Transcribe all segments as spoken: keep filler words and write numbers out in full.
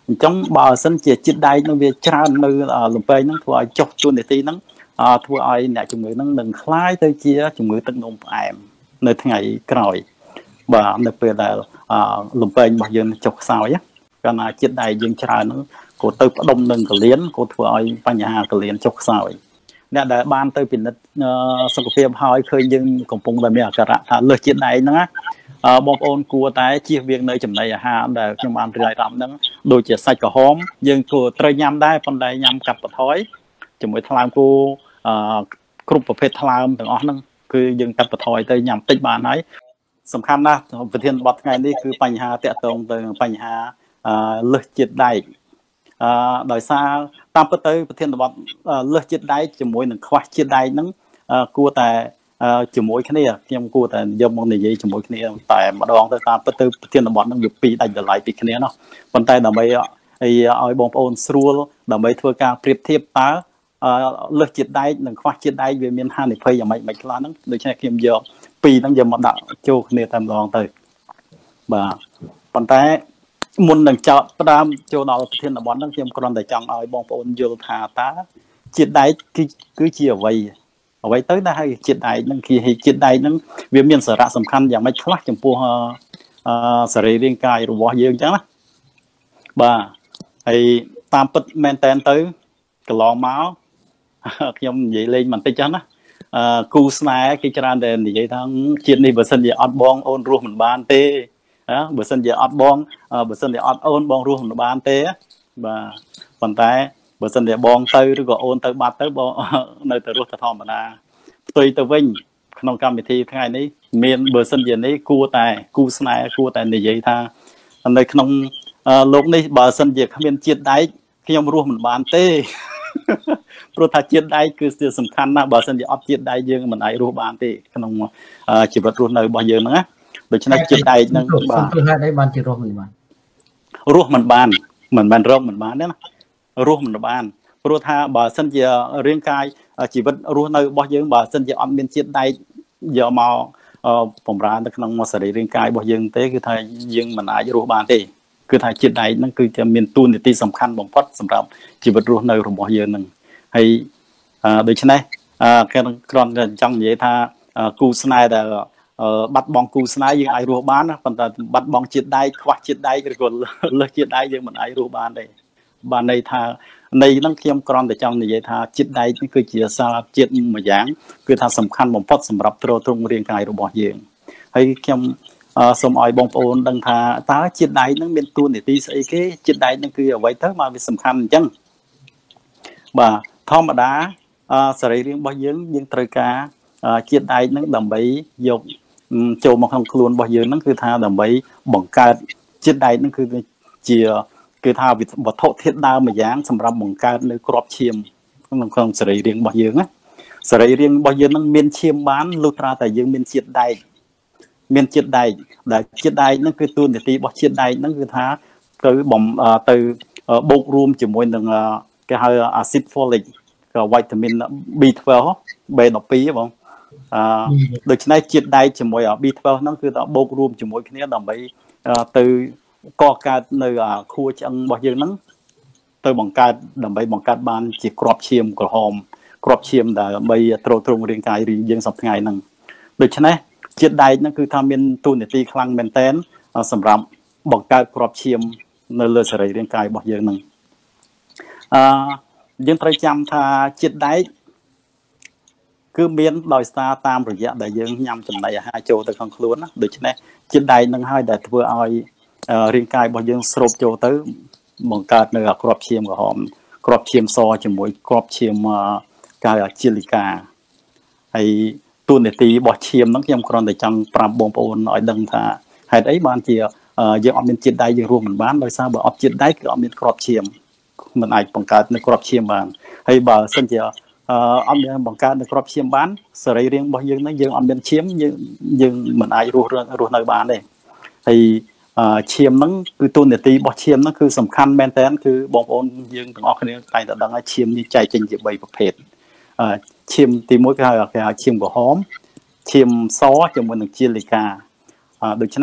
trong bờ sân chỉ chít đai nó về tràn nơi lùm bê nó thua chọc tuôn để tí nó thua ai nè chúng người nó đừng khai tới chia chúng người tận nông em nơi ngày còi và nơi về là lùm bê bao giờ chọc sao nhé cái là chít đai dương tràn nó của tôi có đông đừng cả liến của thua ai ba nhà cả liến chọc sao nè đã ban tới bình đất sông phim hỏi khơi dương cùng cùng là mẹ cả ra lừa chít đai nó bom ôn cua tái chia viên nơi chấm này ha để nhưng mà rải rắm nó đôi chia sạch cả hóm nhưng cua trời nhâmได้phần đây nhâm cặp và thói chấm với tham cô groupประเภทtham từng ón năng cứ dừng cặp và thói tới nhâm tích bàn ấy สำคัญนะประเทศบัดไงนี่คือปัญหาเตะตรงtớiปัญหาเลือดจิตได้โดยซาตามประเทศประเทศบัดเลือดจิตได้จมูกหนึ่งควักจิตได้นั้นกลัวแต่จมูกแค่นี้ที่ยังกลัวแต่ยมมองในยี่จมูกแค่นี้แต่มาดองแต่ตามประเทศประเทศบัดนั้นอยู่ปีได้เดือนหลายปีแค่นี้เนาะคนไทยดำไปไอ้เอาบอมโอนสรูลดำไปทัวร์การเปรียบเทียบตาเลือดจิตได้หนึ่งควักจิตได้เวียนเมียนห้าในเพย์อย่างไม่ไม่คลานั้นโดยใช้เข็มเยอะปีนั้นจะมาดักโจกเนี่ยตามรองเตยบ่ปันแต่มุนหนึ่งเจาะตามโจดาวประเทศบอลนั่งเทียมกรอนแต่จังเอาบองปนโยธาตาจิตได้คือคือเชี่ยวไว้เอาไว้เต้ยได้ให้จิตได้นั่งคือให้จิตได้นั่งเวียนเมียนสาระสำคัญอย่างไม่คลาดจำพวกสรีร่างกายหรือว่าเยอะจังนะบ่ไอ้ตามปิดแมนแตนเต้ยกระลองม้าขยมใหญ่เลยมันติดจังนะกูสไนค์กิจการเดินดีทั้งจิตนี่เบอร์เซนจะอัดบองโอนรูเหมือนบ้านเต้เบอร์เซนจะอัดบองเบอร์เซนจะอัดโอนบองรูเหมือนบ้านเต้บ่ปันแต่เบอร์เซนจะบองเตยหรือก็โอนเตยบัดเตยบองในแต่รูแต่ทอมมาตุยตะวิ่งขนมกรรมวิธีทั้งไงนี้เมียนเบอร์เซนจะนี้กูแต่กูสไนค์กูแต่ในยี่ท่าในขนมโลกนี้เบอร์เซนจะเมียนจิตได้ขยมรูเหมือนบ้านเต้โปรตาจิตได้คือสิ่งสำคัญนะบางสิ่งที่อัพจิตได้ยังมันไอรูปบานที่ขนมจิตวัตถุในบางอย่างนะโดยเฉพาะจิตได้นั่งบานได้บานจิตรูปมันบานรูปมันบานเหมือนบานร่มเหมือนบานเนี่ยนะรูปมันบานโปรตาบางสิ่งที่เรื่องกายจิตวัตถุในบางอย่างบางสิ่งที่อัพเป็นจิตได้เยอะมาผมร้านแต่ขนมมาใส่เรื่องกายบางอย่างเต้คือไทยยังมันไอรูปบานที่คือไทยจิตได้นั่นคือจะมีตัวนิติสำคัญบ่งพัดสำหรับชีวิตรู้ในระบบเยอะหนึ่งให้โดยเฉพาะการกรอนจังเยธากูสไนแต่บัดบองกูสไนยังไอรูบ้านนะปัจจุบันบัดบองจิตได้ควักจิตได้ก็เลิกจิตได้ยังมันไอรูบ้านได้บ้านในทาในนั่งเทียมกรอนแต่จังเยธาจิตได้นี่คือจิตสารจิตเหมือนอย่างคือทางสำคัญบ่งพัดสำหรับตัวตรงเรียงกายระบบเยอะให้เทียมสมัยบองโอนดังทาตาจิตได้นั่งเป็นตัวเนี่ยตีใส่ก็จิตได้นั่นคือเอาไว้เท่ามาเป็นสำคัญจังบ่ธรรมดาสรีเรียงบ่ยืนยืนตรการจิตได้นั่งดำใบยกโจมของครูนบ่ยืนนั่นคือทาดำใบบังการจิตได้นั่นคือเจียคือทาวิบัตโทเทศดาวมาอย่างสำหรับบังการในกรอบเชียมของสรีเรียงบ่ยืนนะสรีเรียงบ่ยืนนั่งเมียนเชียมบ้านลุตราแต่ยืนเมียนจิตได้เมียนจิตได้แต่จิตได้นั่นคือตัวเนี่ยตีบ่จิตได้นั่นคือท้าtừ bom từ bột rùm chỉ mỗi lần cái hơi acid folic cái vitamin B twelve B độc pí không được cho nên chiết đai chỉ mỗi B twelve nóคือbột rùm chỉ mỗi cái này làm bị từ co ca nơi khu chân bao nhiêu nắng từ bằng ca làm bị bằng ca ban chỉ crop chim của hòm crop chim là bị trâu trùng riêng cái riêng dân sập ngày nắng được cho nên chiết đai nóคือทำเป็นตัวเนี่ยตีคลังเป็นเต้นสำหรับบังการกรอบเชียมในเลือดสลายร่างกายบอกเยอะหนึ่งยังประจำท่าจิตได้คือเมียนลอยสตาตามระยะได้ยังยำจำได้หาโจแต่ของคล้วนนะโดยเฉพาะจิตได้นั่งให้แต่เพื่อเอาร่างกายบอกยังสรุปโจtớiบังการในกรอบเชียมกับหอมกรอบเชียมซอจมูกกรอบเชียมกายจิลิกาไอตัวเนี่ยตีบอกเชียมนั่งยำกรอนแต่จังปราบบงปนหน่อยดังท่าให้ได้บางทียังออกเป็นจิตได้ยังรวมเหมือนบ้านโดยทราบว่าออกจิตได้คือออกเป็นกรอบเชียมมันอาจบังการในกรอบเชียมบ้านให้บ่าวเส้นเจียวออกเป็นบังการในกรอบเชียมบ้านสลายเรียงบ่ยังนั้นยังออกเป็นเชียมยังยังมันอาจรวมรวมในบ้านเลยให้เชียมนั้นคือตัวเนี่ยตีบ่เชียมนั้นคือสำคัญแมนแทนคือบองโอนยังต้องออกคะแนนไปแต่ดังไอเชียมนี่ใจจริงจะใบประเภทเชียมตีมวยก็คือเชียมกับหอมเชียมซอจะเหมือนหนึ่งเชียลิกาโดยเฉพาะ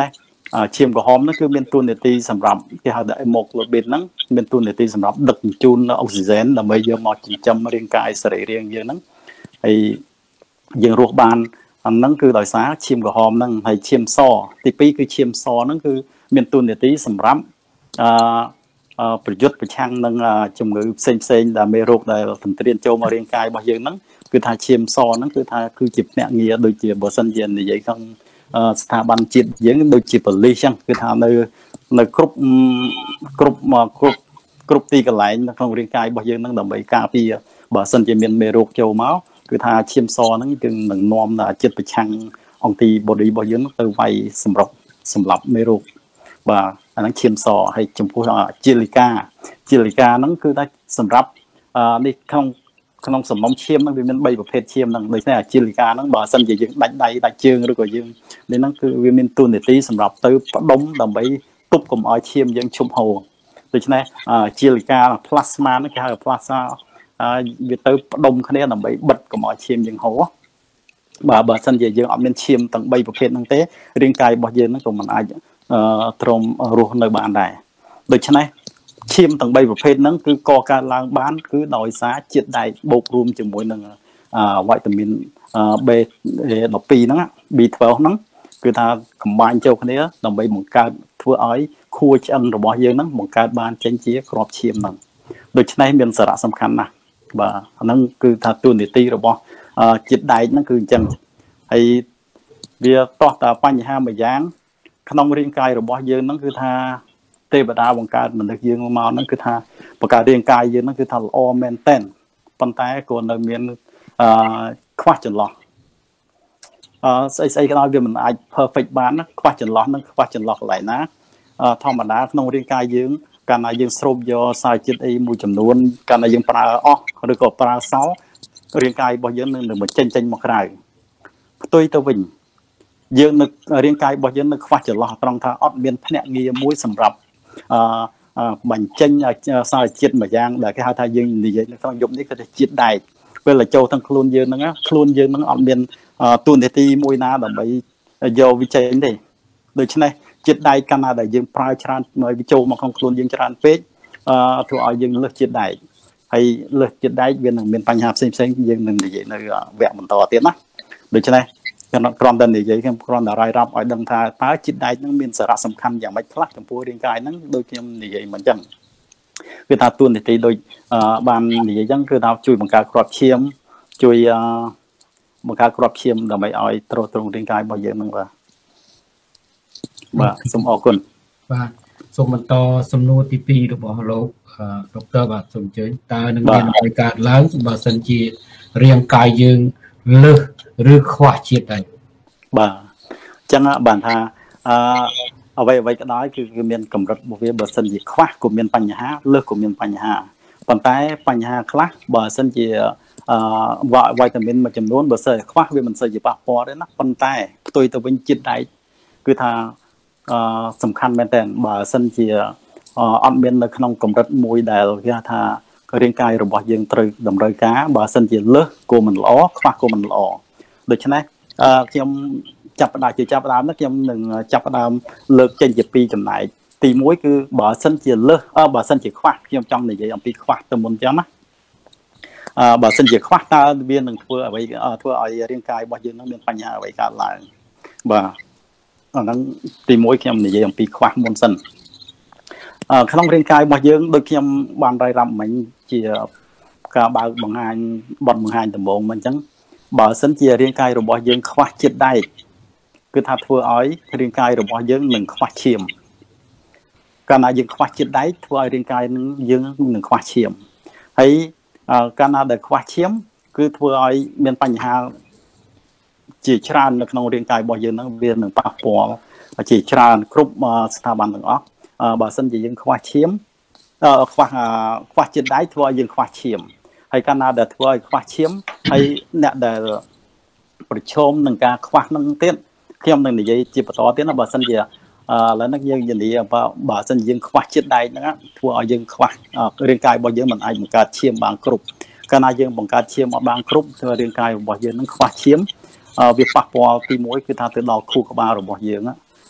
ឈាមក្រហមហ្នឹងគឺមានតួនាទីសម្រាប់គេហៅថា hemoglobin ហ្នឹងមានតួនាទីសម្រាប់ដឹកជញ្ជូនអុកស៊ីហ្សែនដើម្បីយកមកចិញ្ចឹមរាងកាយសរីរាង្គយើងហ្នឹងហើយយើងរស់បានអាហ្នឹងគឺដោយសារឈាមក្រហមហ្នឹងហើយឈាមសទីពីរគឺឈាមសហ្នឹងគឺមានតួនាទីសម្រាប់អឺប្រយុទ្ធប្រឆាំងនឹងជំងឺផ្សេងផ្សេងដែលមេរោគដែលសន្ទ្រានចូលមករាងកាយរបស់យើងហ្នឹងគឺថាឈាមសហ្នឹងគឺថាគឺជាភ្នាក់ងារដូចជាបើសិនជានិយាយក្នុងស្ថាប័នជាតិយើងដូចជាប៉ូលីសចឹងគឺថានៅនៅគ្រប់គ្រប់គ្រប់គ្រប់ទីកន្លែងនៅក្នុងរាងកាយរបស់យើងហ្នឹងដើម្បីការពារបើសិនជាមានមេរោគចូលមកគឺថាឈាមសហ្នឹងគឺនឹងនាំដល់ជាតិប្រឆាំងអង់ទីបូឌីរបស់យើងទៅវាយសម្រុកសម្រាប់មេរោគបាទអាហ្នឹងឈាមសហើយចំពោះជាលិកាជាលិកាហ្នឹងគឺថាសម្រាប់នេះក្នុងក្នុងសំណុំឈាមហ្នឹងវាមានបីប្រភេទឈាមហ្នឹងដូច្នេះអាជាលិកាហ្នឹងបើសិនជាយើងដាច់ដៃដាច់ជើងឬក៏យើងនេះហ្នឹងគឺវាមានតួនាទីសម្រាប់ទៅផ្ដុំដើម្បីទប់កុំឲ្យឈាមយើងឈុំហូរដូច្នេះជាលិកា plasma ហ្នឹងគេហៅ plasma វាទៅផ្ដុំគ្នាដើម្បីបិទកុំឲ្យឈាមយើងហូរបាទបើសិនជាយើងអត់មានឈាមទាំងបីប្រភេទហ្នឹងទេរាងកាយរបស់យើងហ្នឹងក៏មិនអាចទ្រាំរស់នៅបានដែរដូច្នេះឈាមទាំងបីប្រភេទហ្នឹងគឺកកើតឡើងបានគឺដោយសារជាតិដែកបូករួមជាមួយនឹងវីតាមីន B ដប់ពីរហ្នឹង B ដប់ពីរ ហ្នឹងគឺថាកំបាញ់ចូលគ្នាដើម្បីបង្កើតធ្វើឲ្យខួរឆ្អឹងរបស់យើងហ្នឹងបង្កើតបានចេញជាក្របឈាមហ្នឹងដូច្នេះមានសារៈសំខាន់ណាស់បាទអាហ្នឹងគឺថាតួនាទីរបស់ជាតិដែកហ្នឹងគឺអញ្ចឹងហើយវាតោះតែបញ្ហាមួយយ៉ាងក្នុងរាងកាយរបស់យើងហ្នឹងគឺថាទេវតាបង្កើតមនុស្សយើងមកហ្នឹងគឺថាបង្កើតរាងកាយយើងហ្នឹងគឺថាល្អមែនតែនប៉ុន្តែក៏នៅមានអឺខ្វះចន្លោះអឺស្អីស្អីក៏ដោយវាមិនអាច perfect បានណាខ្វះចន្លោះហ្នឹងខ្វះចន្លោះកន្លែងណាធម្មតាក្នុងរាងកាយយើងកាលណាយើងស្រូបយកសារជាតិអីមួយចំនួនកាលណាយើងប្រើអស់ឬក៏ប្រើសោរាងកាយរបស់យើងនឹងមិនចេញចេញមកក្រៅផ្ទុយទៅវិញយើងនៅរាងកាយរបស់យើងនៅខ្វះចន្លោះត្រង់ថាអត់មានភ្នាក់ងារមួយសម្រាប់អឺបញ្ចេញសារជាតិមួយយ៉ាងដែលគេហៅថាយើងនិយាយនៅក្នុងយប់នេះគឺថាជាតិដែកពេលចូលទាំងខ្លួនយើងហ្នឹងខ្លួនយើងហ្នឹងអត់មានតួនាទីមួយណាដើម្បីយកវិចេញទេដូច្នេះជាតិដែកកាលណាដែលយើងប្រើច្រើនវាចូលមកក្នុងខ្លួនយើងច្រើនពេកអឺធ្វើឲ្យយើងលើសជាតិដែកហើយលើសជាតិដែកវានឹងមានបញ្ហាផ្សេងផ្សេងយើងនឹងនិយាយនៅវគ្គបន្តទៀតណាដូច្នេះគ្រាន់តែនិយាយខ្ញុំគ្រាន់តែរាយរាប់ឲ្យដឹងថាតើជាតិដែកនឹងមានសារៈសំខាន់យ៉ាងម៉េចខ្លះចំពោះរាងកាយហ្នឹងដូចខ្ញុំនិយាយមកអញ្ចឹងគឺថាតួនាទីដូចបាននិយាយអញ្ចឹងគឺថាជួយបង្កើតគ្រាប់ឈាមជួយបង្កើតគ្រាប់ឈាមដើម្បីឲ្យទ្រទ្រង់រាងកាយរបស់យើងហ្នឹងបាទបាទសូមអរគុណបាទសូមបន្តសំណួរទីពីររបស់លោកដុកទ័របាទសូមអញ្ជើញតើនឹងមានអ្វីកើតឡើងបើសិនជារាងកាយយើងលើសឬខ្វះជាតិដែកបាទអញ្ចឹងបានថាអឺអ្វីអ្វីក៏ដោយគឺវាមានកម្រិតរបស់វាបើសិនជាខ្វះក៏មានបញ្ហាលើសក៏មានបញ្ហាប៉ុន្តែបញ្ហាខ្លះបើសិនជាអឺវីតាមីនមួយចំនួនបើសិនខ្វះវាមិនសូវជាប៉ះពាល់ទេណាប៉ុន្តែផ្ទុយទៅវិញជាតិដែកគឺថាអឺសំខាន់មែនតើបើសិនជាអត់មាននៅក្នុងកម្រិតមួយដែលគេថារាងកាយរបស់យើងត្រូវតម្រូវការបើសិនជាលើសក៏មិនល្អខ្វះក៏មិនល្អដូច្នេះខ្ញុំចាប់ផ្ដើមជាចាប់ផ្ដើមនេះខ្ញុំនឹងចាប់ផ្ដើមលើកចេញជាពីរចំណែកទីមួយគឺបើសិនជាលើសអឺបើសិនជាខ្វះខ្ញុំចង់និយាយអំពីខ្វះទៅមុនចឹងណាអឺបើសិនជាខ្វះតើវានឹងធ្វើអ្វីធ្វើឲ្យរាងកាយរបស់យើងនឹងមានបញ្ហាអ្វីកើតឡើងបាទអាហ្នឹងទីមួយខ្ញុំនិយាយអំពីខ្វះមុនសិនអឺក្នុងរាងកាយរបស់យើងដូចខ្ញុំបានរាយរាប់មិញជាការបើកបង្ហាញបទបង្ហាញដំបូងមិនអញ្ចឹងបើសិនជារាងកាយរបស់យើងខ្វះជាតិដែកគឺថាធ្វើឲ្យរាងកាយរបស់យើងនឹងខ្វះឈាមកាលណាយើងខ្វះជាតិដែកធ្វើឲ្យរាងកាយនឹងយើងនឹងខ្វះឈាមហើយកាលណាដែលខ្វះឈាមគឺធ្វើឲ្យមានបញ្ហាជាច្រើននៅក្នុងរាងកាយរបស់យើងហ្នឹងវានឹងប៉ះពាល់ជាច្រើនគ្រប់ស្ថាប័នទាំងអស់បើសិនជាយើងខ្វះឈាមខ្វះខ្វះជាតិដែកធ្វើឲ្យយើងខ្វះឈាមហើយកាលណាដែលធ្វើឲ្យខ្វះឈាមហើយអ្នកដែលប្រឈមនឹងការខ្វះនឹងទៀតខ្ញុំនឹងនិយាយជាបន្តទៀតណាបើសិនជាឥឡូវនេះយើងនិយាយបើបើសិនជាយើងខ្វះជាតិដែកហ្នឹងធ្វើឲ្យយើងខ្វះរាងកាយរបស់យើងមិនអាចបង្កើតឈាមបានគ្រប់កាលណាយើងបង្កើតឈាមអត់បានគ្រប់ធ្វើរាងកាយរបស់យើងនឹងខ្វះឈាមវាប៉ះពាល់ទីមួយគឺថាទៅដល់ខួរក្បាលរបស់យើង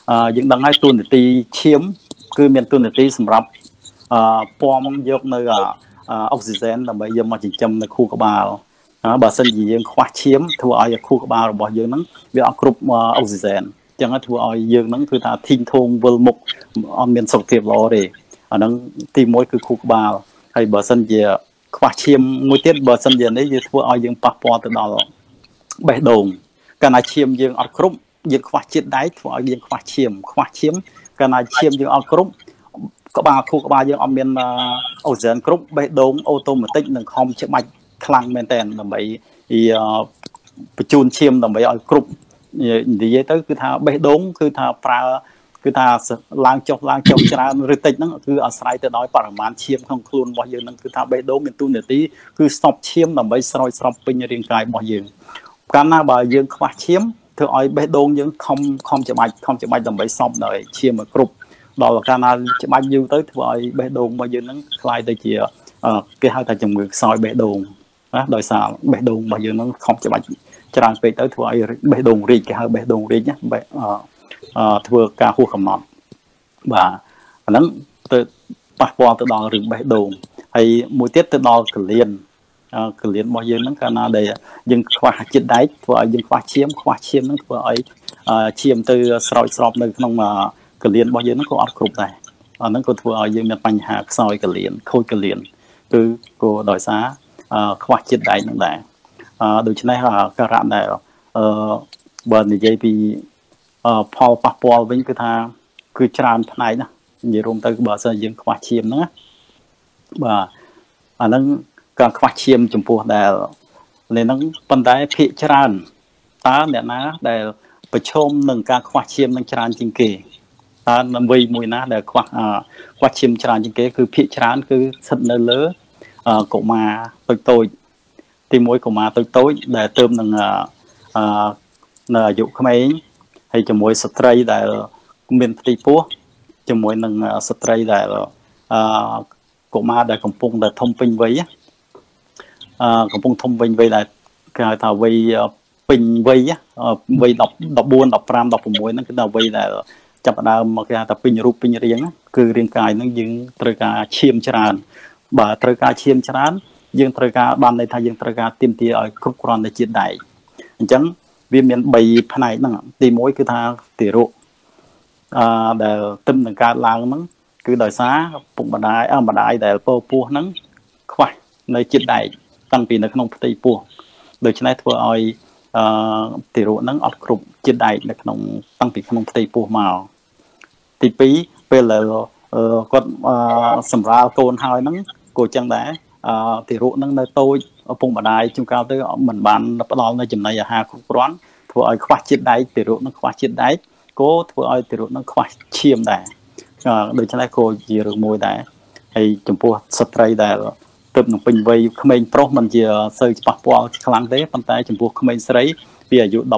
យើងដឹងហើយទូនាទីឈាមគឺមានទូនាទីសម្រាប់ពំយកនៅអុកស៊ីហ្សែនដើម្បីយកមកចិញ្ចឹមនៅខួរក្បាលបើសិនជាយើងខ្វះឈាមធ្វើឲ្យខួរក្បាលរបស់យើងហ្នឹងវាអត់គ្រប់អុកស៊ីហ្សែនអញ្ចឹងធ្វើឲ្យយើងហ្នឹងគឺថាធីងធងវិលមុខអត់មានសុខភាពល្អទេអាហ្នឹងទីមួយគឺខួរក្បាលហើយបើសិនជាខ្វះឈាមមួយទៀតបើសិនជានេះវាធ្វើឲ្យយើងប៉ះពាល់ទៅដល់បេះដូងកាលណាឈាមយើងអត់គ្រប់យើងខ្វះជាតិដែកធ្វើឲ្យយើងខ្វះឈាមខ្វះឈាមកាលណាឈាមយើងអត់គ្រប់ក្បាលខួរក្បាលយើងអត់មានអូសែនគ្រប់បេះដូងអូតូម៉ាទិកនឹងខំច្បាច់ខ្លាំងមែនតើដើម្បីបញ្ជូនឈាមដើម្បីឲ្យគ្រប់និយាយទៅគឺថាបេះដូងគឺថាប្រើគឺថាឡើងចុះឡើងចុះច្រើនឬតិចហ្នឹងគឺអាស្រ័យទៅដោយបរិមាណឈាមក្នុងខ្លួនរបស់យើងហ្នឹងគឺថាបេះដូងមានតួនាទីគឺស្តុបឈាមដើម្បីស្រោចស្រពពេញរាងកាយរបស់យើងកាលណាបើយើងខ្វះឈាមធ្វើឲ្យបេះដូងយើងខំខំច្បាច់ខំច្បាច់ដើម្បីសពដល់ឈាមឲ្យគ្រប់ដល់កាលណាច្បាច់យូរទៅធ្វើឲ្យបេះដូងរបស់យើងហ្នឹងคล้ายទៅជាគេហៅថាជំងឺខ្សោយបេះដូងណាដោយសារបេះដូងរបស់យើងហ្នឹងខំច្បាច់ច្រើនពេកទៅធ្វើឲ្យបេះដូងរីកគេហៅបេះដូងរីកណាធ្វើការហួសកំណត់បាទអាហ្នឹងទៅប៉ះពាល់ទៅដល់រឿងបេះដូងហើយមួយទៀតទៅដល់កលៀនកលៀនរបស់យើងហ្នឹងកាលណាដែលយើងខ្វះជាតិដែកធ្វើឲ្យយើងខ្វះឈាមខ្វះឈាមហ្នឹងធ្វើឲ្យឈាមទៅស្រោចស្រពនៅក្នុងកលៀនរបស់យើងហ្នឹងក៏អត់គ្រប់ដែរអាហ្នឹងក៏ធ្វើឲ្យយើងមានបញ្ហាខ្សោយកលៀនខូចកលៀនគឺក៏ដោយសារខ្វះជាតិដែកហ្នឹងដែរដូច្នេះការៈដែលបើនិយាយពីផលប៉ះពាល់វិញគឺថាគឺច្រើនផ្នែកណានិយាយរួមទៅបើសិនយើងខ្វះឈាមហ្នឹងបាទអាហ្នឹងការខ្វះឈាមចំពោះដែលនេះហ្នឹងប៉ុន្តែភាគច្រើនតើអ្នកណាដែលប្រឈមនឹងការខ្វះឈាមនឹងច្រើនជាងគេតើនៅវ័យមួយណាដែលខ្វះខ្វះឈាមច្រើនជាងគេគឺភាគច្រើនគឺស្ថិតនៅលើកុមារតូចតូចទីមួយកុមារតូចតូចដែលទើបនឹងនៅអាយុក្មេងហើយជាមួយស្ត្រីដែលមានផ្ទៃពោះជាមួយនឹងស្ត្រីដែលអឺកុមារដែលកំពុងតែធំពេញវ័យអឺកំពុងធំពេញវ័យដែលគេហៅថាវ័យពេញវ័យវ័យ14 15 16ហ្នឹងគឺថាវ័យដែលចាប់ផ្ដើមមកគេហៅថាពេញរូបពេញរាងគឺរាងកាយហ្នឹងយើងត្រូវការឈាមច្រើនបើត្រូវការឈាមច្រើនយើងត្រូវការបានន័យថាយើងត្រូវការទាមទារឲ្យគ្រប់គ្រាន់តែជាតិដែកអញ្ចឹងវាមាន3ផ្នែកហ្នឹងទីមួយគឺថាទារកអឺដែលទិននឹងកើតឡើងហ្នឹងគឺដោយសារពុកម្ដាយអម្ដាយដែលពោពោះហ្នឹងខ្វះនៅជាតិដែកតាំងពីនៅក្នុងផ្ទៃពោះដូច្នេះធ្វើឲ្យអឺទារកហ្នឹងអត់គ្រប់ជាតិដែកនៅក្នុងតាំងពីក្នុងផ្ទៃពោះមកទីពីរពេលដែលគាត់សម្រាលកូនហើយហ្នឹងក៏ចឹងដែរអឺទារកហ្នឹងនៅតូចឪពុកម្ដាយជួនកាលទៅមិនបានផ្ដល់នៅចំណីអាហារគ្រប់គ្រាន់ធ្វើឲ្យខ្វះជាតិដែកទារកហ្នឹងខ្វះជាតិដែកក៏ធ្វើឲ្យទារកហ្នឹងខ្វះឈាមដែរដូច្នេះក៏ជារឿងមួយដែរហើយចំពោះស្ត្រីដែលទើបនឹងពេញវ័យក្មេងប្រុសមិនជាសូវប៉ះពាល់ខ្លាំងទេប៉ុន្តែចំពោះក្មេងស្រីពីអាយុ13 14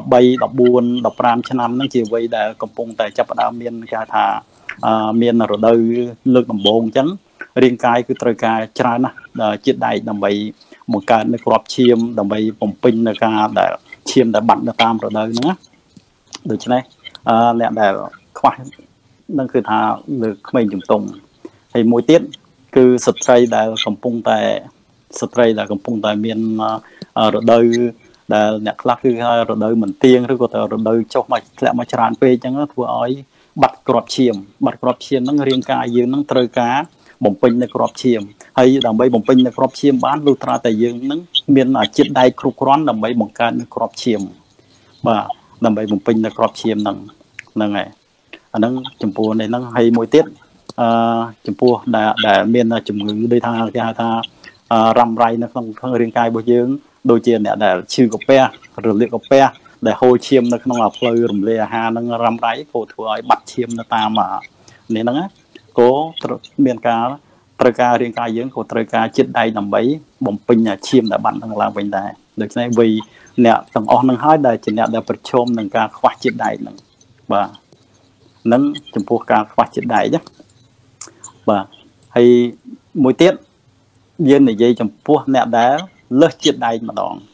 15ឆ្នាំហ្នឹងជាវ័យដែលកំពុងតែចាប់ផ្ដើមមានគេថាមានរដូវលើកដំបូងអញ្ចឹងរាងកាយគឺត្រូវការច្រើនណាស់ជាតិដែកដើម្បីបង្កើតនៅក្របឈាមដើម្បីបំពេញនៅការដែលឈាមដែលបាត់នៅតាមរដូវហ្នឹងណាដូច្នេះអ្នកដែលខ្វះនឹងគឺថាលើក្មេងជំទង់ហើយមួយទៀតគឺស្ត្រីដែលកំពុងតែស្ត្រីដែលកំពុងតែមានរដូវដែលអ្នកខ្លះគឺរដូវមិនទៀងឬក៏ទៅរដូវចុះមកធ្លាក់មកច្រើនពេកអញ្ចឹងធ្វើឲ្យបាត់ក្របឈាមបាត់ក្របឈាមហ្នឹងរាងកាយយើងហ្នឹងត្រូវការបំពេញនៅក្របឈាមហើយដើម្បីបំពេញនៅក្របឈាមបានលុះត្រាតែយើងហ្នឹងមានជាតិដែកគ្រប់គ្រាន់ដើម្បីបង្កើតនៅក្របឈាមបាទដើម្បីបំពេញនៅក្របឈាមហ្នឹងហ្នឹងហើយអាហ្នឹងចំពោះនេះហ្នឹងហើយមួយទៀតអឺចំពោះដែលដែលមានជំងឺដូចថាគេហៅថារ៉ាំរ៉ៃនៅក្នុងរាងកាយរបស់យើងដូចជាអ្នកដែលឈឺកាពះរលាកកាពះដែលហូរឈាមនៅក្នុងផ្លូវរំលាយអាហារហ្នឹងរ៉ាំរ៉ៃក៏ធ្វើឲ្យបាត់ឈាមនៅតាមនេះហ្នឹងក៏មានការត្រូវការរាងកាយយើងក៏ត្រូវការជាតិដែកដើម្បីបំពេញឈាមដែលបាត់ហ្នឹងឡើងវិញដែរដូច្នេះវ័យអ្នកទាំងអស់ហ្នឹងហើយដែលជាអ្នកដែលប្រឈមនឹងការខ្វះជាតិដែកហ្នឹងបាទនឹងចំពោះការខ្វះជាតិដែកណាបាទហើយមួយទៀតយើងនិយាយចំពោះអ្នកដែលលើសជាតិដែកម្ដង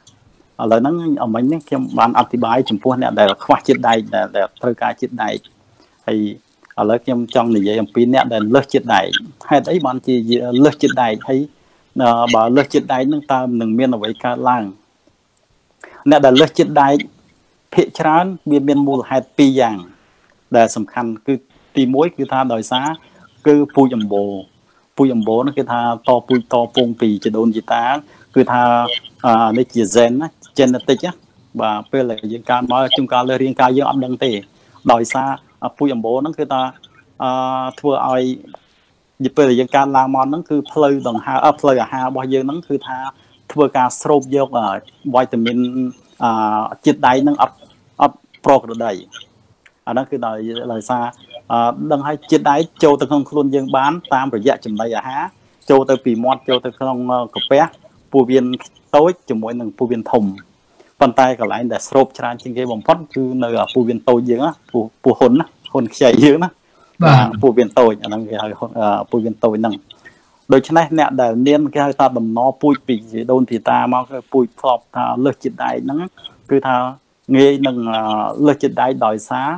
ឥឡូវហ្នឹងអមិញខ្ញុំបានអធិប្បាយចំពោះអ្នកដែលខ្វះជាតិដែកដែលត្រូវការជាតិដែក hay ở lớp trong trong này vậy ông pin nè đền lớp chết đại hay đấy bọn chị lớp chết đại hay bảo lớp chết đại nâng ta đừng miên ở vậy cả làng nè đền lớp chết đại thị trấn miền miền mùa hai pi dạng để sầm khăn cứ tì muối cứ tha đòi xá cứ pui dầm bồ pui dầm bồ nó cứ tha to pui to pung pì chỉ đồn gì ta cứ tha à đây chỉ gen á genetic á và bây giờ những cái nói chúng ta lời riêng cái dương âm đăng tề đòi xa pui dầm bồ nó cứ ta thua ai dịp bây giờ những cái làm món nó cứ play đồng ha up play ở ha bao nhiêu nó cứ tha thua cả strobe vô ở vitamin chết đáy nó up up pro được đầy à đóคือđời lời xa đừng hay chết đáy châu từ không luôn dương bán tam rồi dạ chừng đây à há châu từ pì mót châu từ không cặp bé pu viên tối chừng mỗi lần pu viên thùng bàn tay còn lại để srop tràn trên cái vòng phất cứ nơi ở pu viên tối dương á pu pu hồn á hồn chạy dương á pu viên tối là cái pu viên tối nằng đôi chân này nè để niên cái ta đầm nó pui pì gì đôn thì ta mau cái pui phọp ta lơ chết đáy nắng cứ ta nghe nằng lơ chết đáy đòi xá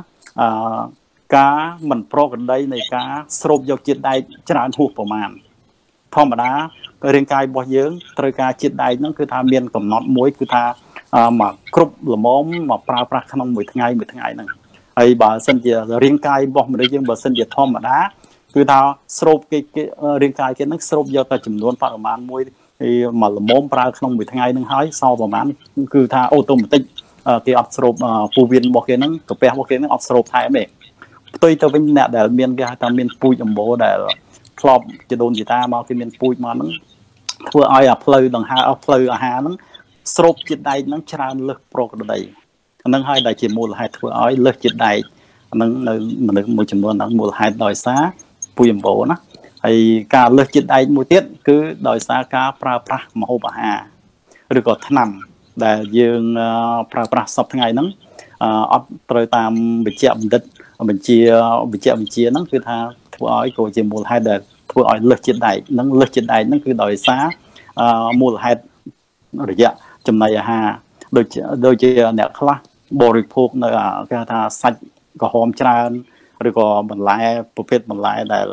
cá mình pro gần đây này cá srop vô chết đáy tràn hụt vào màn thò mà đá cái riêng cài bao dưỡng trời cá chết đáy nó cứ tham miên cầm nón muối cứ tha mà cướp là món mà pra pra không mười ngày mười ngày này ấy bà sinh giờ riêng cài bao mà đây dương bà sinh giờ thò mà đá cứ tha srop cái cái riêng cài cái nó srop vô ta chìm luôn pra màn muối thì mà là món pra không mười ngày nó hái sau vào màn cứ tha automatic cái absorb phù viên bỏ cái nó cặp bé bỏ cái nó absorb thay mẹ tôi tôi bên nè để miền cái ta miền pui trong bộ để flop cho đồn gì ta mà cái miền pui mà nó thua ai à play đằng ha play à ha nó srop chết đây nó tràn lực pro cái đây nó hai đại chỉ mua là hai thua ai lực chết đây nó mình được một chừng nó mua hai đòi xá pui trong bộ nó hay cả lực chết đây một tiết cứ đòi xá cả pra pra mà hô bà hà rồi có nằm để dương pra pra sập ngày nắng ấp rồi tam bị chậm đứt mình chia bị chậm mình chia nắng cứ tha thua ói của chỉ một hai đợt thua ói lực trên đáy nắng lực trên đáy nó cứ đòi xá một hai rồi dạ chừng này ha đôi đôi chia nẹt khá bồi phục nữa cái tha sạch có hòm tràn rồi có mình lại profit mình lại để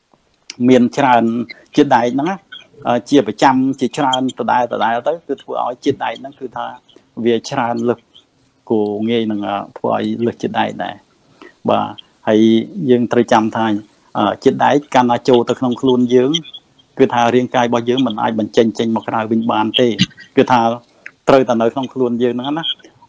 miền tràn trên đáy nắng chia phải trăm chỉ tràn từ đây từ đây tới cứ thua ói trên đáy nó cứ tha về tràn lực của nghe năng thua ói lực trên đáy này và hãy dương trời chăm thay chết đáy can châu từ không luôn dưỡng cứ tha riêng cài bao dưỡng mình ai mình chênh chênh một cái bình bàn tê cứ tha trời ta nơi không luôn dưỡng nó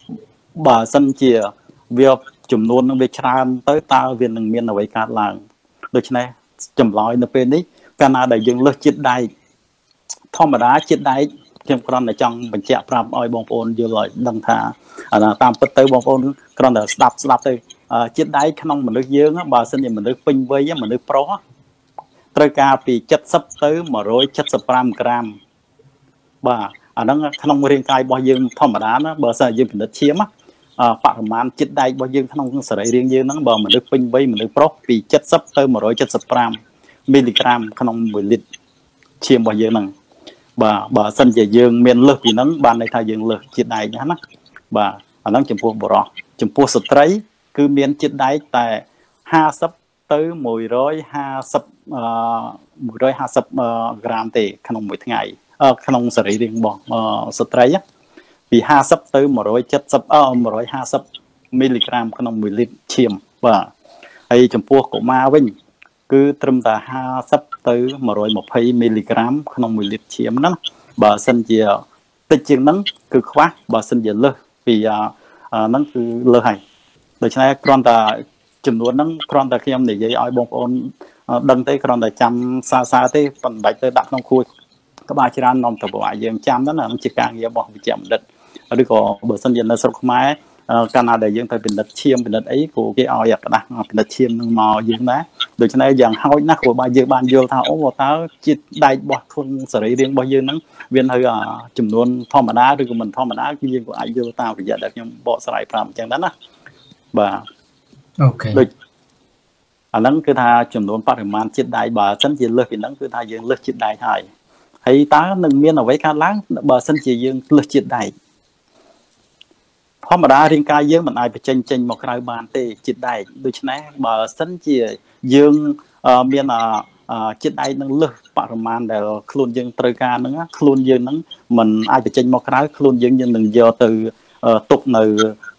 bà sân chìa việc chùm luôn nó bị tràn tới ta viên đừng miên ở vậy cả làng được chứ này chùm lòi nó bên đấy Canada đại dương lực chết đáy thông mà đá chết đáy trong con này trong mình chẹt làm oi bông ôn vừa rồi đăng thả là tam bất tới bông ôn con là đạp đạp tới chết đáy không mình được dương á bà xin gì mình được pin với mình được pro trời ca vì chất sấp tới mà rồi chất sấp gram gram bà à nó không riêng cài bao dương thông mà đá nó bờ sao dương mình được chiếm á bạc màn chết đáy bao dương không sở riêng dương nó bờ mình được pin với mình được pro vì chất sấp tới mà rồi chất sấp gram miligram không mười lít chiếm bao dương năng bà bà xin về dương miền lực vì nó ban này thay dương lực chết đáy nhá bà à nó chấm phu bò chấm phu sợi tấy cứ miền chết đáy tại hai sấp tới mười rồi hai sấp mười rồi hai sấp gram thì không mỗi ngày không xử lý riêng bỏ sợi tấy á vì hai sấp tới mười rồi chất sấp mười rồi hai sấp miligram không mười lít chiêm và hay chấm phu của ma vinh cứ trầm ta hai sấp tới mười rồi một hai miligram không mười lít chiêm đó bà sinh về tích chuyện nắng cứ khoát bà sinh về lơ vì nắng cứ lơ hành để cho nên con ta chừng luôn nắng con ta khi em để dây oi bông ôn đăng tới con ta chăm xa xa tới phần bạch tới đặt trong khui các bà chỉ ăn nòng tập bộ ai chăm đó là nó chỉ càng nghe bỏ bị chậm đứt ở đây có bờ sân dân là sốt máy Canada dương thời bình đất chiêm bình đất ấy của cái oi đặt đặt bình đất chiêm mò dương đá để cho nên dàn hôi nát của bà dương ban dương thao ố tao chỉ đại bọt không xử lý riêng bao dương nắng viên hơi chừng luôn thom mà đá rồi của mình thom mà đá cái dương của ai dương tao thì giờ được nhưng bỏ xài làm chẳng đó bà ok anh nắng cứ tha chùm đốn phát hình man chết đại bà sân chỉ lực thì nắng cứ tha dương lực chết đại thay hay tá nâng miên ở với cá láng bà sân chỉ dương lực chết đại ធម្មតារាងកាយយើងមិនអាចបញ្ចេញចេញមកក្រៅបានទេជាតិដែកដូច្នេះបើសិនជាយើងមានជាតិដែកនឹងលើសបរិមាណដែលខ្លួនយើងត្រូវការហ្នឹងខ្លួនយើងហ្នឹងមិនអាចបញ្ចេញមកក្រៅខ្លួនយើងយើងនឹងយកទៅទុកនៅ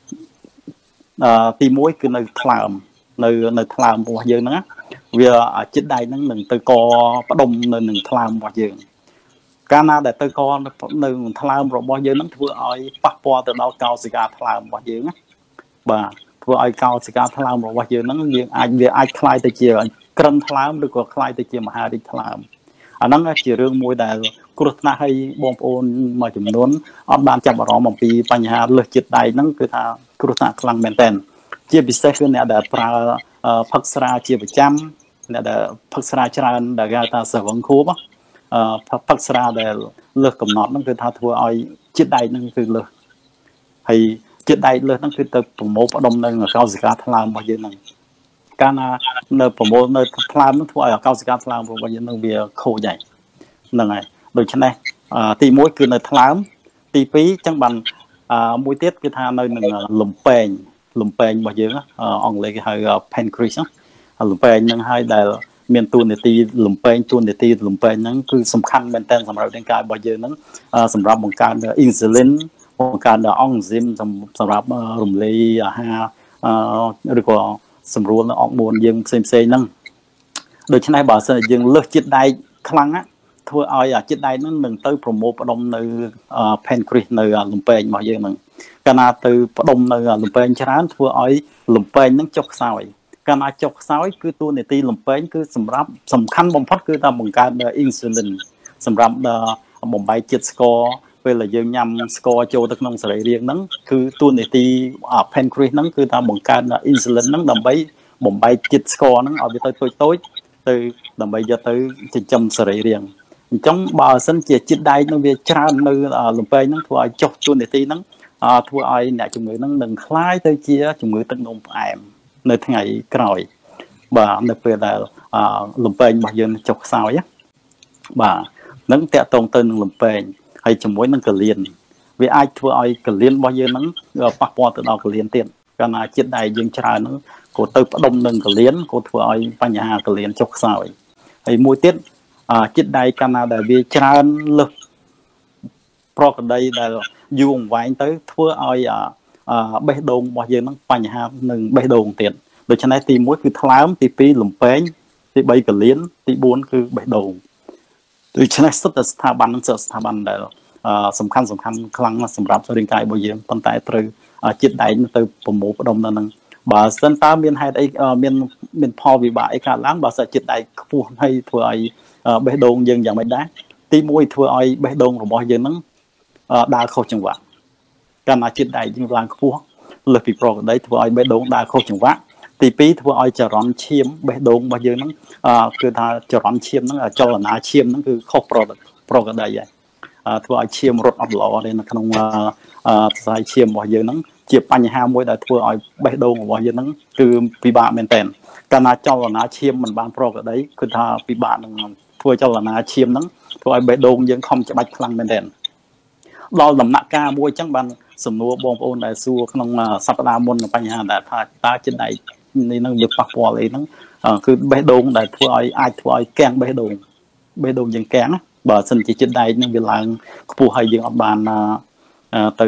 ទីមួយគឺនៅថ្លើមនៅនៅថ្លើមរបស់យើងហ្នឹងវាជាតិដែកហ្នឹងនឹងទៅកផ្ដុំនៅនឹងថ្លើមរបស់យើងកាលណាដែលទៅកនៅថ្លើមរបស់យើងហ្នឹងធ្វើឲ្យប៉ះពាល់ទៅដល់កោសិកាថ្លើមរបស់យើងណាបាទធ្វើឲ្យកោសិកាថ្លើមរបស់យើងហ្នឹងយើងអាចវាអាចคล้ายទៅជាក្រឹងថ្លើមឬក៏คล้ายទៅជាមហារីកថ្លើមអាហ្នឹងជារឿងមួយដែលគ្រោះថ្នាក់ឲ្យបងប្អូនមួយចំនួនអត់បានចាប់អារម្មណ៍អំពីបញ្ហាលើសជាតិដែកហ្នឹងគឺថាគ្រោះថ្នាក់ខ្លាំងមែនទែនជាពិសេសគឺអ្នកដែលប្រើផឹកស្រាជាប្រចាំអ្នកដែលផឹកស្រាច្រើនដែលគេហៅថាសវឹងខួបអឺផឹកស្រាដែលលើសកំណត់ហ្នឹងគឺថាធ្វើឲ្យជាតិដែកហ្នឹងគឺលើសហើយជាតិដែកលើសហ្នឹងគឺទៅប្រមូលផ្ដុំនៅកោសិកាថ្លើមរបស់យើងហ្នឹងកាលណានៅប្រមូលនៅថ្លើមហ្នឹងធ្វើឲ្យកោសិកាថ្លើមរបស់យើងហ្នឹងវាខូចហើយហ្នឹងហើយដូច្នេះទីមួយគឺនៅថ្លើមទីពីរអញ្ចឹងបានមួយទៀតគឺថានៅនឹងលំពេងលំពេងរបស់យើងអង់គ្លេសគេហៅ pancreas លំពេងហ្នឹងហើយដែលមានតួនាទីលំពេងតួនាទីលំពេងហ្នឹងគឺសំខាន់មែនតើសម្រាប់រាងកាយរបស់យើងហ្នឹងសម្រាប់បង្កើន insulin បង្កើនអង់ស៊ីមសម្រាប់រំលាយអាហារឬក៏សម្រួលនៅអរម៉ូនយើងផ្សេងផ្សេងហ្នឹងដូច្នេះបើសិនជាយើងលើសជាតិដែកខ្លាំងណាធ្វើឲ្យអាជាតិដែកហ្នឹងនឹងទៅប្រមូលផ្ដុំនៅ pancreas នៅលំពេងរបស់យើងហ្នឹងកាលណាទៅផ្ដុំនៅលំពេងច្រើនធ្វើឲ្យលំពេងហ្នឹងចុះខ្សោយកាលណាចុះខ្សោយគឺតួនាទីលំពេងគឺសម្រាប់សំខាន់បំផុតគឺថាបង្កើត insulin សម្រាប់បំបែកជាតិស្ករពេលដែលយើងញ៉ាំស្ករចូលទៅក្នុងសរីរាង្គហ្នឹងគឺតួនាទី pancreas ហ្នឹងគឺថាបង្កើត insulin ហ្នឹងដើម្បីបំបែកជាតិស្ករហ្នឹងឲ្យវាទៅតូចតូចទៅដើម្បីយកទៅចិញ្ចឹមសរីរាង្គអញ្ចឹងបើសិនជាជាតិដែកនឹងវាច្រើននៅលំពេងហ្នឹងធ្វើឲ្យចុះតួនាទីហ្នឹងធ្វើឲ្យអ្នកជំងឺហ្នឹងនឹងคล้ายទៅជាជំងឺទឹកនោមផ្អែមនៅថ្ងៃក្រោយបាទនៅពេលដែលលំពេងរបស់យើងចុះខ្សោយបាទនឹងតាក់ទងទៅនឹងលំពេងហើយជាមួយនឹងកលៀនវាអាចធ្វើឲ្យកលៀនរបស់យើងហ្នឹងប៉ះពាល់ទៅដល់កលៀនទៀតកាលណាជាតិដែកយើងច្រើនហ្នឹងក៏ទៅផ្ដុំនឹងកលៀនក៏ធ្វើឲ្យបញ្ហាកលៀនចុះខ្សោយហើយមួយទៀតជាតិដែកកាលណាដែលវាច្រើនលើសប្រកដីដែលយូរអង្វែងទៅធ្វើឲ្យបេះដូងរបស់យើងហ្នឹងបញ្ហានឹងបេះដូងទៀតដូច្នេះទីមួយគឺថ្លើមទីពីរលំពេងទីបីកលៀនទីបួនគឺបេះដូងដូច្នេះសិតតែស្ថាប័ននឹងសិតស្ថាប័នដែលសំខាន់សំខាន់ខ្លាំងណាស់សម្រាប់រាងកាយរបស់យើងប៉ុន្តែត្រូវជាតិដែកទៅប្រមូលផ្ដុំនៅនឹងបើសិនតើមានហេតុអីមានមានផលវិបាកអីកើតឡើងបើសិនជាតិដែកខ្ពស់ហើយធ្វើឲ្យបេះដូងយើងយ៉ាងម៉េចដែរទីមួយធ្វើឲ្យបេះដូងរបស់យើងហ្នឹងដើរខុសចង្វាក់កាលណាជាតិដែកយើងឡើងខ្ពស់លើសពីប្រក្រតីធ្វើឲ្យបេះដូងដើរខុសចង្វាក់ទីពីរធ្វើឲ្យចរន្តឈាមបេះដូងរបស់យើងហ្នឹងគឺថាចរន្តឈាមហ្នឹងចលនាឈាមហ្នឹងគឺខុសប្រប្រក្រតីហើយធ្វើឲ្យឈាមរត់អត់ល្អទេនៅក្នុងខ្សែឈាមរបស់យើងហ្នឹងជាបញ្ហាមួយដែលធ្វើឲ្យបេះដូងរបស់យើងហ្នឹងគឺពិបាកមែនទែនកាលណាចលនាឈាមមិនបានប្រក្រតីគឺថាពិបាកនឹងធ្វើចលនាឈាមហ្នឹងធ្វើឲ្យបេះដូងយើងខំច្បាច់ខ្លាំងមែនទែនដល់ដំណាក់កាលមួយអញ្ចឹងបានសំណួរបងប្អូនដែលសួរក្នុងសប្តាហ៍មុនបញ្ហាដែលថាតើជាតិដែកនេះនឹងវាប៉ះពាល់អីហ្នឹងគឺបេះដូងដែលធ្វើឲ្យអាចធ្វើឲ្យកាំងបេះដូងបេះដូងយើងកាំងបើសិនជាជាតិដែកនឹងវាឡើងខ្ពស់ហើយយើងអត់បានទៅ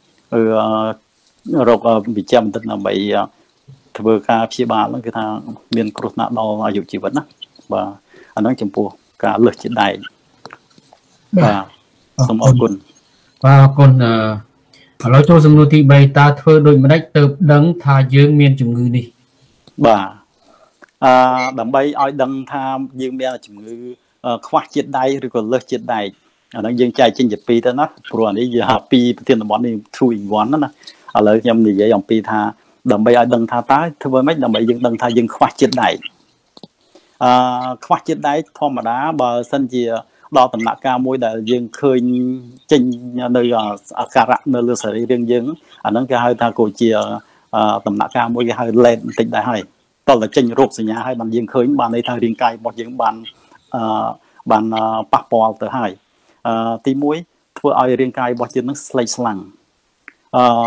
រកវិជ្ជាបន្តិចដើម្បីធ្វើការព្យាបាលហ្នឹងគឺថាមានគ្រោះថ្នាក់ដល់អាយុជីវិតណាបាទអាហ្នឹងចំពោះការលើសជាតិដែកបាទសូមអរគុណបាទអរគុណឥឡូវចូលសំណួរទីបីតើធ្វើដូចម្ដេចទៅដឹងថាយើងមានជំងឺនេះបាទអឺដើម្បីឲ្យដឹងថាយើងមានជំងឺខ្វះជាតិដែកឬក៏លើសជាតិដែកអាហ្នឹងយើងចែកចេញជាពីរទៅណាព្រោះអានេះយើងពីប្រធានបទនេះ two in one ណាឥឡូវខ្ញុំនិយាយអំពីថាដើម្បីឲ្យដឹងថាតើធ្វើម៉េចដើម្បីយើងដឹងថាយើងខ្វះជាតិដែកអឺខ្វះជាតិដែកធម្មតាបើសិនជាដល់ដំណាក់កាលមួយដែលយើងឃើញចេញនៅអាការៈនៅលើសរីរាង្គយើងអាហ្នឹងគេហៅថាក៏ជាដំណាក់កាលមួយគេហៅ late បន្តិចដែរហើយតោះតែចេញរោគសញ្ញាហើយបានយើងឃើញបានន័យថារាងកាយរបស់យើងបានអឺបានប៉ះពាល់ទៅហើយអឺទីមួយធ្វើឲ្យរាងកាយរបស់យើងនឹងស្លេកស្លាំងអឺ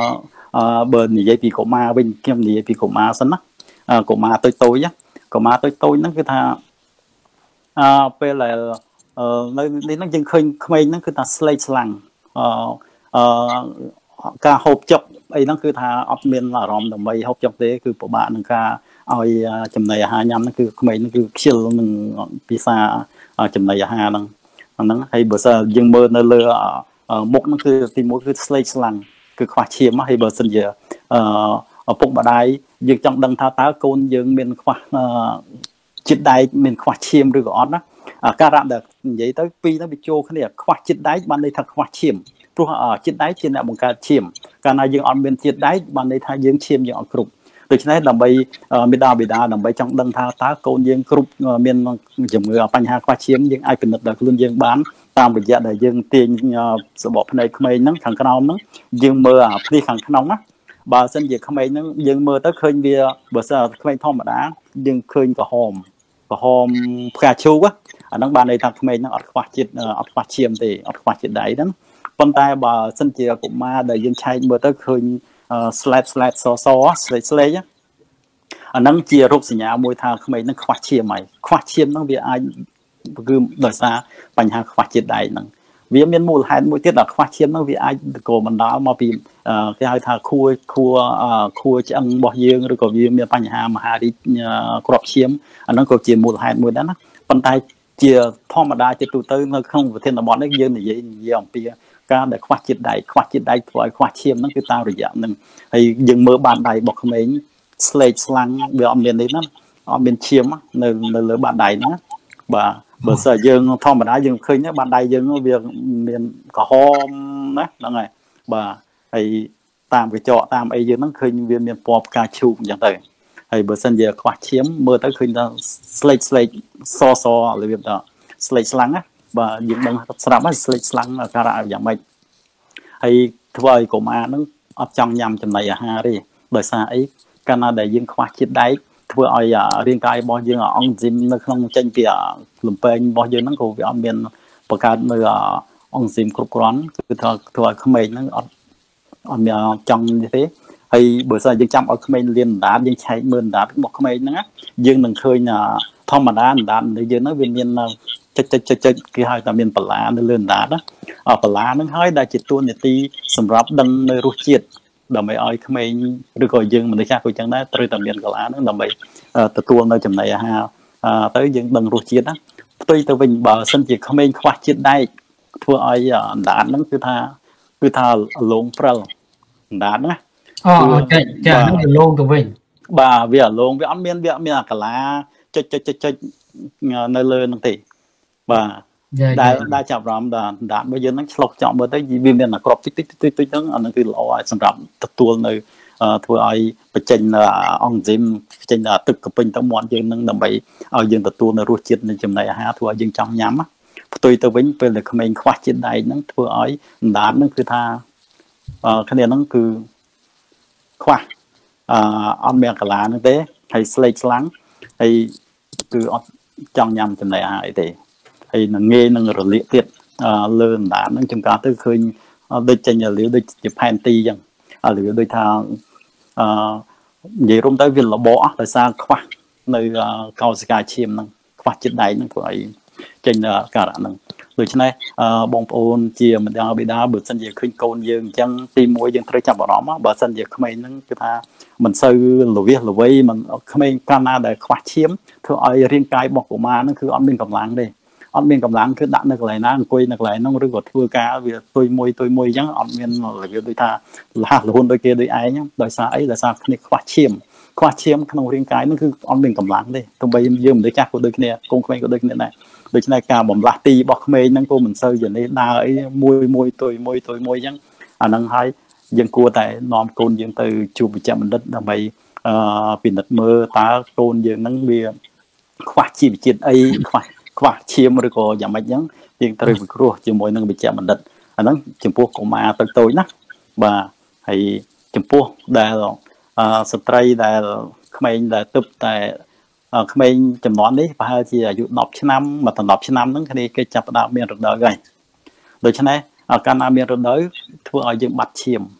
បើនិយាយពីកុមារវិញខ្ញុំនិយាយពីកុមារសិនណាកុមារតូចតូចកុមារតូចតូចហ្នឹងគឺថាអឺពេលដែលនៅនេះហ្នឹងយើងឃើញក្មេងហ្នឹងគឺថាស្លេកស្លាំងអឺការហូបចុកអីហ្នឹងគឺថាអត់មានអារម្មណ៍ដើម្បីហូបចុកទេគឺពិបាកនឹងការឲ្យចំណីអាហារញ៉ាំហ្នឹងគឺក្មេងហ្នឹងគឺខ្ជិលនឹងភាសាចំណីអាហារហ្នឹងហ្នឹងហើយបើសិនយើងមើលនៅលើមុខហ្នឹងគឺទីមួយគឺស្លេកស្លាំងគឺខ្វះឈាមហើយបើសិនជាអឺឪពុកម្ដាយយើងចង់ដឹងថាតើកូនយើងមានខ្វះជាតិដែកមានខ្វះឈាមឬក៏អត់ណាការៈដែលនិយាយទៅពីរហ្នឹងវាចូលគ្នាខ្វះជាតិដែកបានន័យថាខ្វះឈាមព្រោះជាតិដែកជាអ្នកបង្កើតឈាមកាលណាយើងអត់មានជាតិដែកបានន័យថាយើងឈាមយើងអត់គ្រប់ដូច្នេះដើម្បីមេដាបេដាដើម្បីចង់ដឹងថាតើកូនយើងគ្រប់មានជំងឺបញ្ហាខ្វះឈាមយើងអាចពិនិត្យដល់ខ្លួនយើងបានតាមរយៈដែលយើងទាញសបកភ្នែកក្មេងហ្នឹងខាងក្រោមហ្នឹងយើងមើលអាភ្នែកខាងក្នុងណាបើសិនជាក្មេងហ្នឹងយើងមើលទៅឃើញវាបើសិនក្មេងធម្មតាយើងឃើញក្រហមក្រហមផ្កាឈូកអាហ្នឹងបានន័យថាក្មេងហ្នឹងអត់ខ្វះជាតិអត់ខ្វះឈាមទេអត់ខ្វះជាតិដែកហ្នឹងប៉ុន្តែបើសិនជាកុមារដែលយើងឆែកមើលទៅឃើញស្លែតស្លែតសសស្លេកស្លេកអាហ្នឹងជារោគសញ្ញាមួយថាក្មេងហ្នឹងខ្វះឈាមហើយខ្វះឈាមហ្នឹងវាអាចគឺដោយសារបញ្ហាខ្វះជាតិដែកហ្នឹងវាមានមូលហេតុមួយទៀតដល់ខ្វះឈាមហ្នឹងវាអាចក៏បណ្ដាលមកពីគេហៅថាខួរខួរខួរឆ្អឹងរបស់យើងឬក៏វាមានបញ្ហាមហារីកគ្រាប់ឈាមអាហ្នឹងក៏ជាមូលហេតុមួយដែរណាប៉ុន្តែជាធម្មតាជាទូទៅនៅក្នុងប្រធានបទនេះយើងនិយាយនិយាយអំពីការដែលខ្វះជាតិដែកខ្វះជាតិដែកធ្វើឲ្យខ្វះឈាមហ្នឹងគឺតាមរយៈហ្នឹងហើយយើងមើលបាតដៃរបស់ក្មេងស្លេកស្លាំងវាអត់មាននេះណាអត់មានឈាមនៅនៅលើបាតដៃហ្នឹងបាទបើសិនយើងធម្មតាយើងឃើញបាតដៃយើងវាមានក្រហមណាហ្នឹងហើយបាទហើយតាមកញ្ចក់តាមអីយើងហ្នឹងឃើញវាមានពណ៌ផ្កាឈូកអញ្ចឹងទៅហើយបើសិនជាខ្វះឈាមមើលទៅឃើញថាស្លេកស្លេកសសរបៀបថាស្លេកស្លាំងណាបាទយើងដឹងស្រាប់ហើយស្លេកស្លាំងការៈយ៉ាងម៉េចហើយធ្វើឲ្យកុមារហ្នឹងអត់ចង់ញ៉ាំចំណីអាហារទេដោយសារអីកាលណាដែលយើងខ្វះជាតិដែកធ្វើឲ្យរាងកាយរបស់យើងអង់ស៊ីមនៅក្នុងចេញពីលំពែងរបស់យើងហ្នឹងក៏វាអត់មានបង្កើតនៅអង់ស៊ីមគ្រប់គ្រាន់គឺថាធ្វើឲ្យក្មេងហ្នឹងអត់អត់មានចង់នេះទេហើយបើសិនយើងចាំឲ្យក្មេងលៀនអណ្ដាតយើងឆែកមើលអណ្ដាតរបស់ក្មេងហ្នឹងយើងនឹងឃើញធម្មតាអណ្ដាតនៅយើងហ្នឹងវាមានចុចចុចចុចចុចគេហៅថាមានបន្លានៅលើអណ្ដាតណាបន្លាហ្នឹងហើយដែលជាតួនាទីសម្រាប់ដឹងនៅរសជាតិដើម្បីឲ្យក្មេងឬក៏យើងមនុស្សចាស់ក៏ចឹងដែរត្រូវតែមានកន្លាហ្នឹងដើម្បីទទួលនៅចំណីអាហារទៅយើងដឹងរសជាតិណាផ្ទុយទៅវិញបើសិនជាក្មេងខ្វះជាតិដែកធ្វើឲ្យអណ្ដាតហ្នឹងគឺថាគឺថាលងព្រិលអណ្ដាតណាអូចាចាហ្នឹងលងទៅវិញបាទវាលងវាអត់មានវាអត់មានអាកន្លាចុចចុចចុចចុចនៅលើហ្នឹងទេបាទដែលដែលចាប់អារម្មណ៍ដល់ដាតរបស់យើងហ្នឹងឆ្លុះចង់មើលទៅវាមានអាក្របតិចតិចតិចតិចហ្នឹងអាហ្នឹងគឺល្អឲ្យសម្រាប់ទទួលនៅធ្វើឲ្យបញ្ចេញអង់ស៊ីមបញ្ចេញទឹកកពេញទៅមាត់យើងហ្នឹងដើម្បីឲ្យយើងទទួលនៅរសជាតិនៃចំណីអាហារធ្វើឲ្យយើងចង់ញ៉ាំផ្ទុយទៅវិញពេលដែលក្មេងខ្វះជាតិដែកហ្នឹងធ្វើឲ្យដាតហ្នឹងគឺថាគ្នាហ្នឹងគឺខ្វះអអត់មានកន្លាហ្នឹងទេហើយស្លេកស្លាំងហើយគឺអត់ចង់ញ៉ាំចំណីអាហារអីទេហើយនឹងងាយនឹងរលាកទៀតលើអណ្ដាតហ្នឹងចំការទៅឃើញដូចចេញលាវដូចជាផែនទីអញ្ចឹងលាវដូចថាអឺនិយាយរួមទៅវាលបអស់ដោយសារខ្វះនៅកោសិកាឈាមហ្នឹងខ្វះជាតិដែកហ្នឹងធ្វើឲ្យចេញការៈហ្នឹងដូច្នេះបងប្អូនជាម្ដាយបិតាបើសិនជាឃើញកូនយើងអញ្ចឹងទីមួយយើងត្រូវចាប់អារម្មណ៍បើសិនជាក្មេងហ្នឹងគឺថាមិនសូវល្វីសល្វីមិនក្មេងកាលណាដែលខ្វះឈាមធ្វើឲ្យរាងកាយរបស់កុមារហ្នឹងគឺអត់មានកម្លាំងទេអត់មានកម្លាំងគឺដាក់នៅកន្លែងណាអង្គុយនៅកន្លែងហ្នឹងឬក៏ធ្វើការវាទុយមួយទុយមួយអញ្ចឹងអត់មានរបៀបដូចថាលះលហ៊ុនដូចគេដូចឯងដោយសារអីដោយសារគ្នាខ្វះឈាមខ្វះឈាមក្នុងរាងកាយហ្នឹងគឺអត់មានកម្លាំងទេទោះបីយើងមនុស្សចាស់ក៏ដូចគ្នាកូនក្មេងក៏ដូចគ្នាដែរដូច្នេះការបំលាស់ទីរបស់ក្មេងហ្នឹងក៏មិនសូវជានេះដើរអីមួយមួយទុយមួយទុយមួយអញ្ចឹងអាហ្នឹងហើយយើងគួរតែនាំកូនយើងទៅជួបវិជ្ជបណ្ឌិតដើម្បីអឺពិនិត្យមើលតើកូនយើងហ្នឹងវាខ្វះជីវជាតិអីខ្វះខ្វះឈាមឬក៏យ៉ាងម៉េចអញ្ចឹងយើងត្រូវវិគ្រោះជាមួយនឹងវិជ្ជបណ្ឌិតអាហ្នឹងចំពោះកុមារតូចតូចណាបាទហើយចំពោះដែលអឺស្ត្រីដែលក្មេងដែលទើបតែក្មេងចំនួននេះប្រហែលជាអាយុដប់ឆ្នាំមកដល់ដប់ឆ្នាំហ្នឹងគ្នាគេចាប់ផ្ដើមមានរដូវហើយដូច្នេះកាលណាមានរដូវធ្វើឲ្យយើងបាត់ឈាម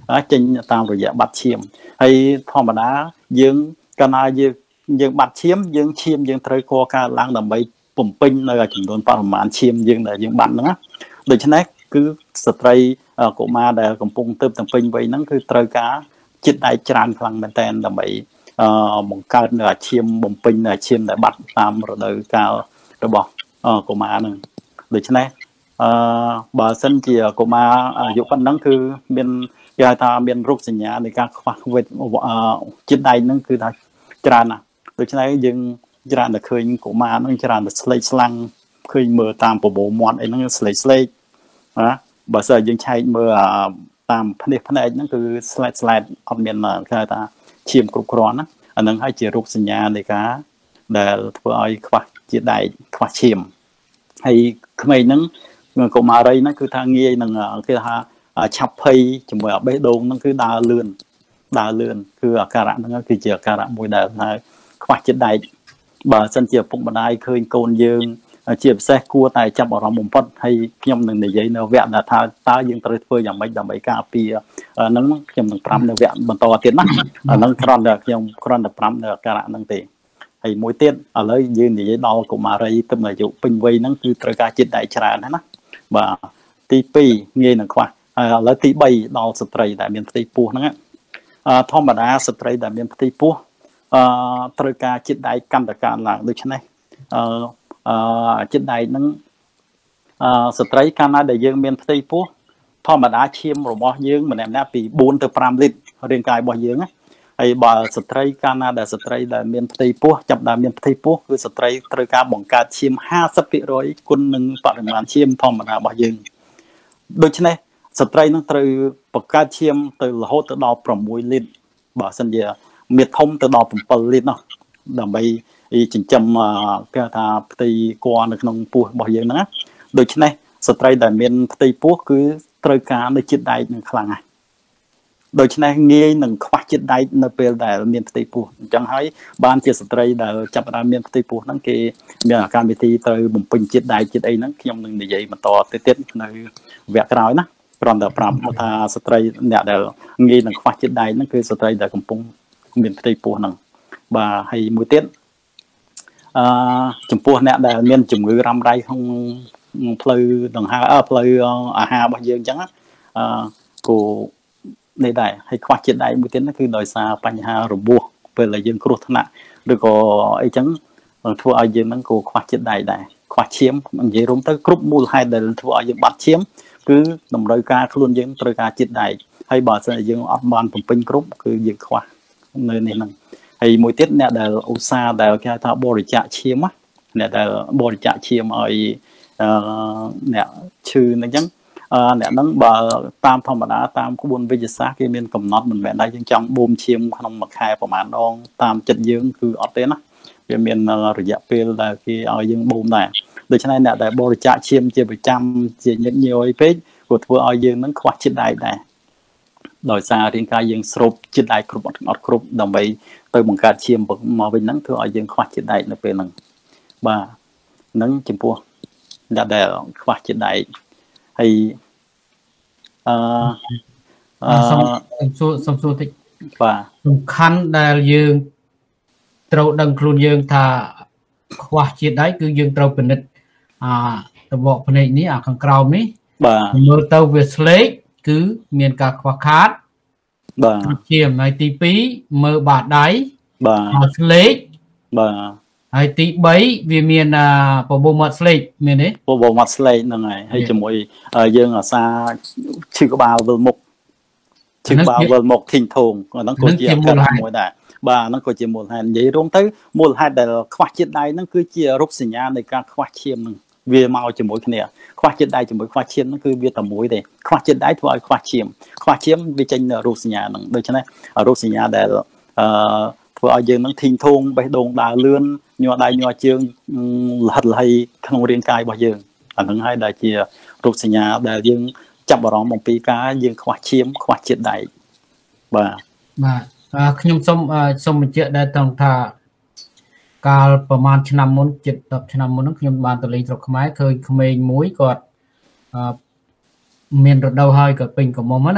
ចេញតាមរយៈបាត់ឈាមហើយធម្មតាយើងកាលណាយើងយើងបាត់ឈាមយើងឈាមយើងត្រូវកកើតឡើងដើម្បីបំពេញនៅចំនួនបរិមាណឈាមយើងដែលយើងបាត់ហ្នឹងណាដូច្នេះគឺស្ត្រីកុមារដែលកំពុងទៅទាំងពេញវ័យហ្នឹងគឺត្រូវការជាតិដែកច្រើនខ្លាំងមែនតើដើម្បីបង្កើតនៅអាឈាមបំពេញនៅអាឈាមដែលបាត់តាមរដូវកាលរបស់កុមារហ្នឹងដូច្នេះអឺបើសិនជាកុមារអាយុប៉ុណ្ណឹងគឺមានគេហៅថាមានរោគសញ្ញានៃការខ្វះជាតិដែកហ្នឹងគឺថាច្រើនណាស់ដូច្នេះយើងច្រើនតែឃើញកុមារហ្នឹងច្រើនតែស្លេកស្លាំងឃើញមើលតាមប្រព័ន្ធមាត់អីហ្នឹងស្លេកស្លេកណាបើសិនយើងឆែកមើលតាមភ្នែកភ្នែកហ្នឹងគឺស្លែតស្លែតអត់មានគេហៅថាឈាមគ្រប់គ្រាន់ណាអាហ្នឹងហើយជារោគសញ្ញានៃការដែលធ្វើឲ្យខ្វះជាតិដែកខ្វះឈាមហើយក្មេងហ្នឹងកុមារីហ្នឹងគឺថាងាយនឹងគេថាឆាប់ភ័យជាមួយអាបេះដូងហ្នឹងគឺដើរលឿនដើរលឿនគឺអាការៈហ្នឹងគឺជាអាការៈមួយដែលថាខ្វះជាតិដែកបើសិនជាពុកម្ដាយឃើញកូនយើងជាពិសេសគួរតែចាប់អារម្មណ៍បំផុតហើយខ្ញុំនឹងនិយាយនៅវគ្គថាតើយើងត្រូវធ្វើយ៉ាងម៉េចដើម្បីការពារហ្នឹងខ្ញុំនឹងប្រាប់នៅវគ្គបន្តទៀតណាអាហ្នឹងគ្រាន់តែខ្ញុំគ្រាន់តែប្រាប់នៅអាការៈហ្នឹងទេហើយមួយទៀតឥឡូវយើងនិយាយដល់កុមារីទៅអាយុពេញវ័យហ្នឹងគឺត្រូវការជាតិដែកច្រើនណាស់បាទទីពីរងាយនឹងខ្វះហើយឥឡូវទីបីដល់ស្ត្រីដែលមានផ្ទៃពោះហ្នឹងធម្មតាស្ត្រីដែលមានផ្ទៃពោះអឺត្រូវការជាតិដែកកាន់តែកើនឡើងដូច្នេះអឺអឺជាតិដែកហ្នឹងអឺស្ត្រីកាលណាដែលយើងមានផ្ទៃពោះធម្មតាឈាមរបស់យើងម្នាក់ម្នាក់ពីបួនទៅប្រាំលីត្ររាងកាយរបស់យើងណាហើយបើស្ត្រីកាលណាដែលស្ត្រីដែលមានផ្ទៃពោះចាប់ដើមមានផ្ទៃពោះគឺស្ត្រីត្រូវការបង្កើតឈាមห้าสิบភាគរយ គុណនឹងបរិមាណឈាមធម្មតារបស់យើងដូច្នេះស្ត្រីនឹងត្រូវបង្កើតឈាមទៅរហូតទៅដល់ប្រាំមួយលីត្របើសិនជាមានធំទៅដល់bảyលីត្រនោះដើម្បីចិញ្ចឹមគេថាផ្ទៃកនៅក្នុងពោះរបស់យើងហ្នឹងណាដូច្នេះស្ត្រីដែលមានផ្ទៃពោះគឺត្រូវការនៅជាតិដែកនឹងខ្លាំងណាស់ដូច្នេះងាយនឹងខ្វះជាតិដែកនៅពេលដែលមានផ្ទៃពោះអញ្ចឹងហើយបានជាស្ត្រីដែលចាប់ផ្ដើមមានផ្ទៃពោះហ្នឹងគេមានអាកម្មវិធីត្រូវបំពេញជាតិដែកជាតិអីហ្នឹងខ្ញុំនឹងនិយាយបន្តទៅទៀតនៅវគ្គក្រោយណាព្រមតែប្រាប់ថាស្ត្រីអ្នកដែលងាយនឹងខ្វះជាតិដែកហ្នឹងគឺស្ត្រីដែលកំពុងមានផ្ទៃពោះហ្នឹងបាទហើយមួយទៀតអឺចំពោះអ្នកដែលមានជំងឺរ៉ាំរ៉ៃក្នុងផ្លូវដង្ហើមផ្លូវអាហាររបស់យើងអញ្ចឹងអឺគូនេះដែរហើយខ្វះជាតិដែកមួយទៀតគឺដោយសារបញ្ហារបួសពេលដែលយើងគ្រោះថ្នាក់ឬក៏អីចឹងធ្វើឲ្យយើងហ្នឹងក៏ខ្វះជាតិដែកដែរខ្វះឈាមនិយាយរួមទៅគ្រប់មូលហេតុដែលធ្វើឲ្យយើងបាត់ឈាមគឺតម្រូវការខ្លួនយើងត្រូវការជាតិដែកហើយបើសិនជាយើងអត់បានបំពេញគ្រប់គឺយើងខ្វះនៅនេះហ្នឹងហើយមួយទៀតអ្នកដែលឧស្សាហ៍ដែលគេហៅថាបរិច្ចាគឈាមអ្នកដែលបរិច្ចាគឈាមឲ្យអឺអ្នកឈឺអញ្ចឹងអឺអ្នកហ្នឹងបើតាមធម្មតាតាមក្បួនវិទ្យាសាស្ត្រគេមានកំណត់មិនមែនថាយើងចង់បូមឈាមក្នុងមួយខែប្រហែលដងតាមចិត្តយើងគឺអត់ទេណាវាមានរយៈពេលដែលគេឲ្យយើងបូមដែរដូច្នេះអ្នកដែលបរិច្ចាគឈាមជាប្រចាំជាញឹកញាប់ពេកក៏ធ្វើឲ្យយើងហ្នឹងខ្វះជាតិដែកដែរដោយសាររាងកាយយើងស្រូបជាតិដែកគ្រប់អត់អត់គ្រប់ដើម្បីទៅបង្កើតឈាមមកវិញហ្នឹងធ្វើឲ្យយើងខ្វះជាតិដែកនៅពេលហ្នឹងបាទហ្នឹងចំពោះអ្នកដែលខ្វះជាតិដែកហើយអឺសូមសួរសូមសួរតិចបាទសំខាន់ដែលយើងត្រូវដឹងខ្លួនយើងថាខ្វះជាតិដែកគឺយើងត្រូវពិនិត្យអាតវកភ្នែកនេះអាខាងក្រោមនេះបាទមើលទៅវាស្លេកគឺមានការខ្វះខាតបាទឈាមហើយទីពីរមើលបាតដៃបាទស្លេកបាទហើយទីបីវាមានបបោមាត់ស្លេកមានទេបបោមាត់ស្លេកហ្នឹងហើយហើយជាមួយយើងអាសាឈឺក្បាលវិលមុខឈឺក្បាលវិលមុខធីងធងហ្នឹងក៏ជាការមួយដែរបាទហ្នឹងក៏ជាមូលហេតុនិយាយរួមទៅមូលហេតុដែលខ្វះជាតិដែកហ្នឹងគឺជារោគសញ្ញានៃការខ្វះឈាមហ្នឹងវាមកជាមួយគ្នាខ្វះជាតិដែកជាមួយខ្វះឈាមហ្នឹងគឺវាតែមួយទេខ្វះជាតិដែកធ្វើឲ្យខ្វះឈាមខ្វះឈាមវាចេញរោគសញ្ញាហ្នឹងដូច្នេះរោគសញ្ញាដែលអឺធ្វើឲ្យយើងនឹងធីងធងបេះដូងដើរលឿនញ័រដៃញ័រជើងលហិតលហីក្នុងរាងកាយរបស់យើងអាហ្នឹងហើយដែលជារោគសញ្ញាដែលយើងចាប់អារម្មណ៍អំពីការយើងខ្វះឈាមខ្វះជាតិដែកបាទបាទខ្ញុំសូមសូមបញ្ជាក់ដែរត្រង់ថាកាលប្រហែលឆ្នាំមុនជិតដប់ឆ្នាំមុនហ្នឹងខ្ញុំបានទៅលេងស្រុកខ្មែរឃើញក្មេងមួយគាត់មានរដូវហើយក៏ពេញកមុំណា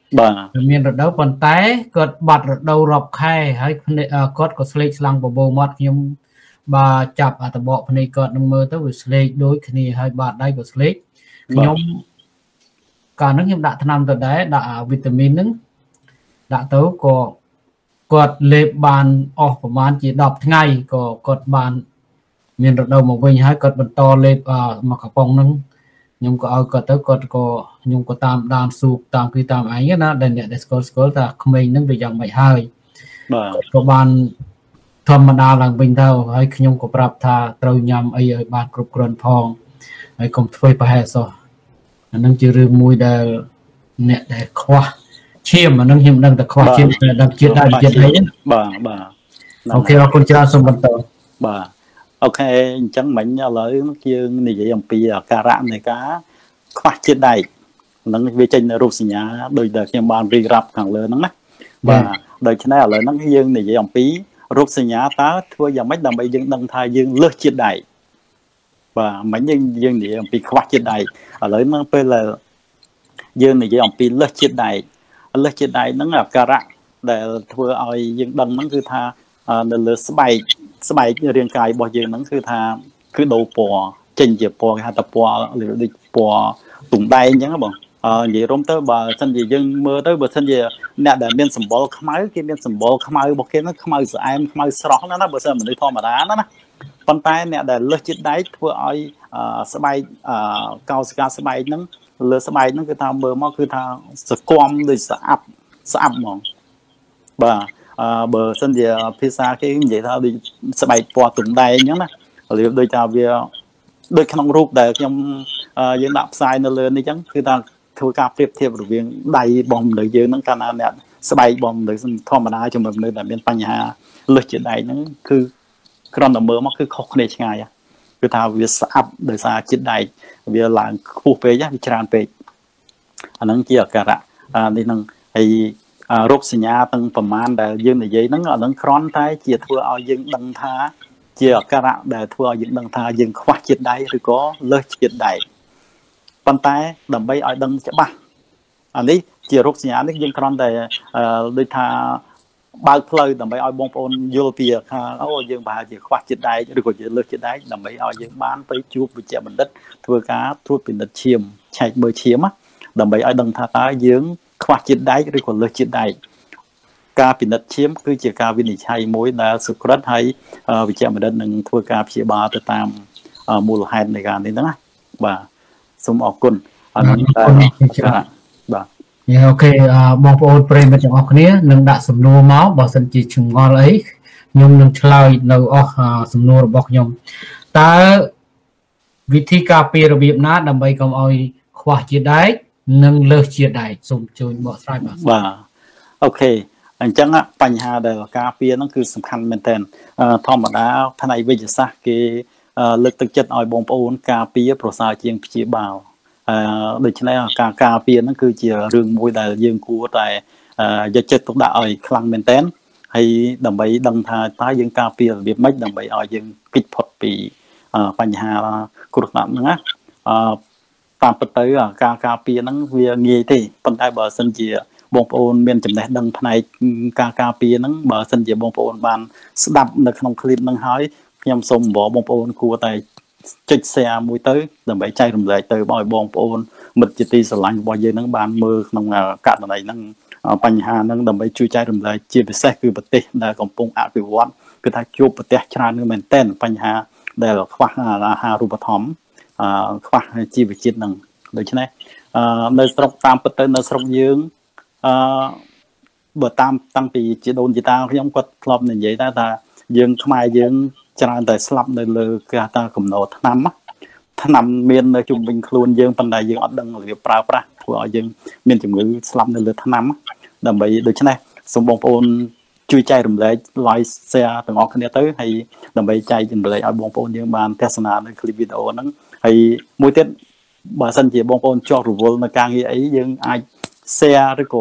មានរដូវប៉ុន្តែគាត់បាត់រដូវរាប់ខែហើយគាត់ក៏ស្លេកស្លាំងបបោមាត់ខ្ញុំបាទចាប់អត្តបកភ្នែកគាត់នឹងមើលទៅវាស្លេកដូចគ្នាហើយបាត់ដៃក៏ស្លេកខ្ញុំកាលហ្នឹងខ្ញុំដាក់ថ្នាំទៅដែរដាក់វីតាមីនហ្នឹងដាក់ទៅក៏គាត់លេបបានអស់ប្រហែលជាដប់ថ្ងៃក៏គាត់បានមានរដូវមកវិញហើយគាត់បន្តលេបមកកំប៉ុងហ្នឹងខ្ញុំក៏ឲ្យគាត់ទៅគាត់ក៏ខ្ញុំក៏តាមដានស៊ូបតាមគឺតាមអីណាដែលអ្នកដែលស្គាល់ស្គាល់ថាក្មេងហ្នឹងវាយ៉ាងម៉េចហើយបាទក៏បានធម្មតាឡើងវិញទៅហើយខ្ញុំក៏ប្រាប់ថាត្រូវញ៉ាំអីឲ្យបានគ្រប់គ្រាន់ផងហើយកុំធ្វើប្រហែសោះអានឹងជារឿងមួយដែលអ្នកដែលខ្វះឈាមអានឹងខ្ញុំដឹងតែខ្វះឈាមតែដឹងជាតិដែរជាតិអីបាទបាទអូខេអរគុណច្រើនសូមបន្តបាទអូខេអញ្ចឹងមិញឥឡូវយើងនិយាយអំពីអាការៈនៃការខ្វះជាតិដែកហ្នឹងវាចេញនៅរូបសញ្ញាដោយដែលខ្ញុំបានរៀបរាប់ខាងលើហ្នឹងណាបាទដូច្នេះឥឡូវហ្នឹងយើងនិយាយអំពីរូបសញ្ញាតើធ្វើយ៉ាងម៉េចដើម្បីយើងដឹងថាយើងលើសជាតិដែកបាទមិញយើងយើងនិយាយអំពីខ្វះជាតិដែកឥឡូវហ្នឹងពេលយើងនិយាយអំពីលើសជាតិដែកលើសជាតិដែកហ្នឹងអាការៈដែលធ្វើឲ្យយើងដឹងហ្នឹងគឺថានៅលើស្បែកស្បែករាងកាយរបស់យើងហ្នឹងគឺថាគឺដូរពណ៌ចេញជាពណ៌គេហៅថាពណ៌ដូចពណ៌ទុំដែងអញ្ចឹងបងអឺនិយាយរំទៅបើសិនជាយើងមើលទៅបើសិនជាអ្នកដែលមានសម្បុរខ្មៅគេមានសម្បុរខ្មៅរបស់គេហ្នឹងខ្មៅស្អែមខ្មៅស្រស់ណាស់ណាបើសិនមនុស្សធម្មតាណាណាប៉ុន្តែអ្នកដែលលើសជាតិដែកធ្វើឲ្យស្បែកកោសិកាស្បែកហ្នឹងលើស្បែកហ្នឹងគឺថាមើលមកគឺថាសគំដូចស្អាប់ស្អាប់ហ្មងបាទអឺបើសិនជាភាសាគេនិយាយថាដូចស្បែកពណ៌ទុំដែងអញ្ចឹងណារៀបដូចថាវាដូចក្នុងរូបដែលខ្ញុំយើងដាក់ផ្សាយនៅលើនេះអញ្ចឹងគឺថាធ្វើការប្រៀបធៀបរវាងដៃរបស់មនុស្សយើងហ្នឹងកាលណាអ្នកស្បែករបស់មនុស្សធម្មតាជាមួយមនុស្សដែលមានបញ្ហាលើសជាតិដែកហ្នឹងគឺគ្រាន់តែមើលមកគឺខុសគ្នាឆ្ងាយគឺថាវាស្អាប់ដោយសារជាតិដែកវាឡើងខ្ពស់ពេកវាច្រើនពេកអាហ្នឹងជាអាការៈនេះហ្នឹងហើយរោគសញ្ញាទាំងប្រមាណដែលយើងនិយាយហ្នឹងអាហ្នឹងគ្រាន់តែជាធ្វើឲ្យយើងដឹងថាជាអាការៈដែលធ្វើឲ្យយើងដឹងថាយើងខ្វះជាតិដែកឬក៏លើសជាតិដែកប៉ុន្តែដើម្បីឲ្យដឹងច្បាស់អានេះជារោគសញ្ញានេះយើងគ្រាន់តែដូចថាបើកផ្លូវដើម្បីឲ្យបងប្អូនយល់ពីថាអូយើងប្រហែលជាខ្វះជាតិដែកឬក៏ជាលើសជាតិដែកដើម្បីឲ្យយើងបានទៅជួបវិជ្ជបណ្ឌិតធ្វើការត្រួតពិនិត្យឈាមឆែកមើលឈាមដើម្បីឲ្យដឹងថាតើយើងខ្វះជាតិដែកឬក៏លើសជាតិដែកការពិនិត្យឈាមគឺជាការវិនិច្ឆ័យមួយដែលសុក្រិតហើយវិជ្ជបណ្ឌិតនឹងធ្វើការព្យាបាលទៅតាមមូលហេតុនៃការនេះហ្នឹងណាបាទសូមអរគុណអរគុណបាទអូខេបងប្អូនប្រិយមិត្តទាំងអស់គ្នានឹងដាក់សំណួរមកបើសិនជាឆ្ងល់អីខ្ញុំនឹងឆ្លើយនៅអស់សំណួររបស់ខ្ញុំតើវិធីការពាររបៀបណាដើម្បីកុំឲ្យខ្វះជាតិដែកនិងលើសជាតិដែកសូមជួយបកស្រាយបាទបាទអូខេអញ្ចឹងបញ្ហាដែលការពារហ្នឹងគឺសំខាន់មែនទែនធម្មតាផ្នែកវិទ្យាសាស្ត្រគេលើកទឹកចិត្តឲ្យបងប្អូនការពារប្រសើរជាងព្យាបាលអឺដូច្នេះការការពារហ្នឹងគឺជារឿងមួយដែលយើងគួរតែយកចិត្តទុកដាក់ឲ្យខ្លាំងមែនទែនហើយដើម្បីដឹងថាតើយើងការពាររបៀបម៉េចដើម្បីឲ្យយើងគេចផុតពីបញ្ហាគ្រោះថ្នាក់ហ្នឹងណាអឺតាមពិតទៅការការពារហ្នឹងវាងាយទេប៉ុន្តែបើសិនជាបងប្អូនមានចំណេះដឹងផ្នែកការការពារហ្នឹងបើសិនជាបងប្អូនបានស្ដាប់នៅក្នុងคลิปហ្នឹងហើយខ្ញុំសូមអង្វរបងប្អូនគួរតែចុច share មួយទៅដើម្បីចែករំលែកទៅឲ្យបងប្អូនមិត្តជាទីស្រឡាញ់របស់យើងហ្នឹងបានមើលក្នុងករណីហ្នឹងបញ្ហាហ្នឹងដើម្បីជួយចែករំលែកជាពិសេសគឺប្រទេសដែលកំពុងអភិវឌ្ឍគឺថាជួបប្រទេសច្រើនមែនទែនបញ្ហាដែលខ្វះអាហារូបត្ថម្ភអឺខ្វះជីវជាតិហ្នឹងដូច្នេះអឺនៅស្រុកតាមពិតទៅនៅស្រុកយើងអឺបើតាមតាំងពីជីដូនជីតាខ្ញុំគាត់ធ្លាប់និយាយថាថាយើងខ្មែរយើងច្រើនតែស្លាប់នៅលើគេថាកំណោថ្នាំថ្នាំមាននៅជុំវិញខ្លួនយើងប៉ុន្តែយើងអត់ដឹងរបៀបប្រើប្រាស់ធ្វើឲ្យយើងមានជំងឺស្លាប់នៅលើថ្នាំដើម្បីដូច្នេះសូមបងប្អូនជួយចែករំលែក like share ទាំងអស់គ្នាទៅហើយដើម្បីចែករំលែកឲ្យបងប្អូនយើងបានទស្សនានៅคลิปវីដេអូហ្នឹងហើយមួយទៀតបើសិនជាបងប្អូនជាប់រវល់នៅការងារអីយើងអាច share ឬក៏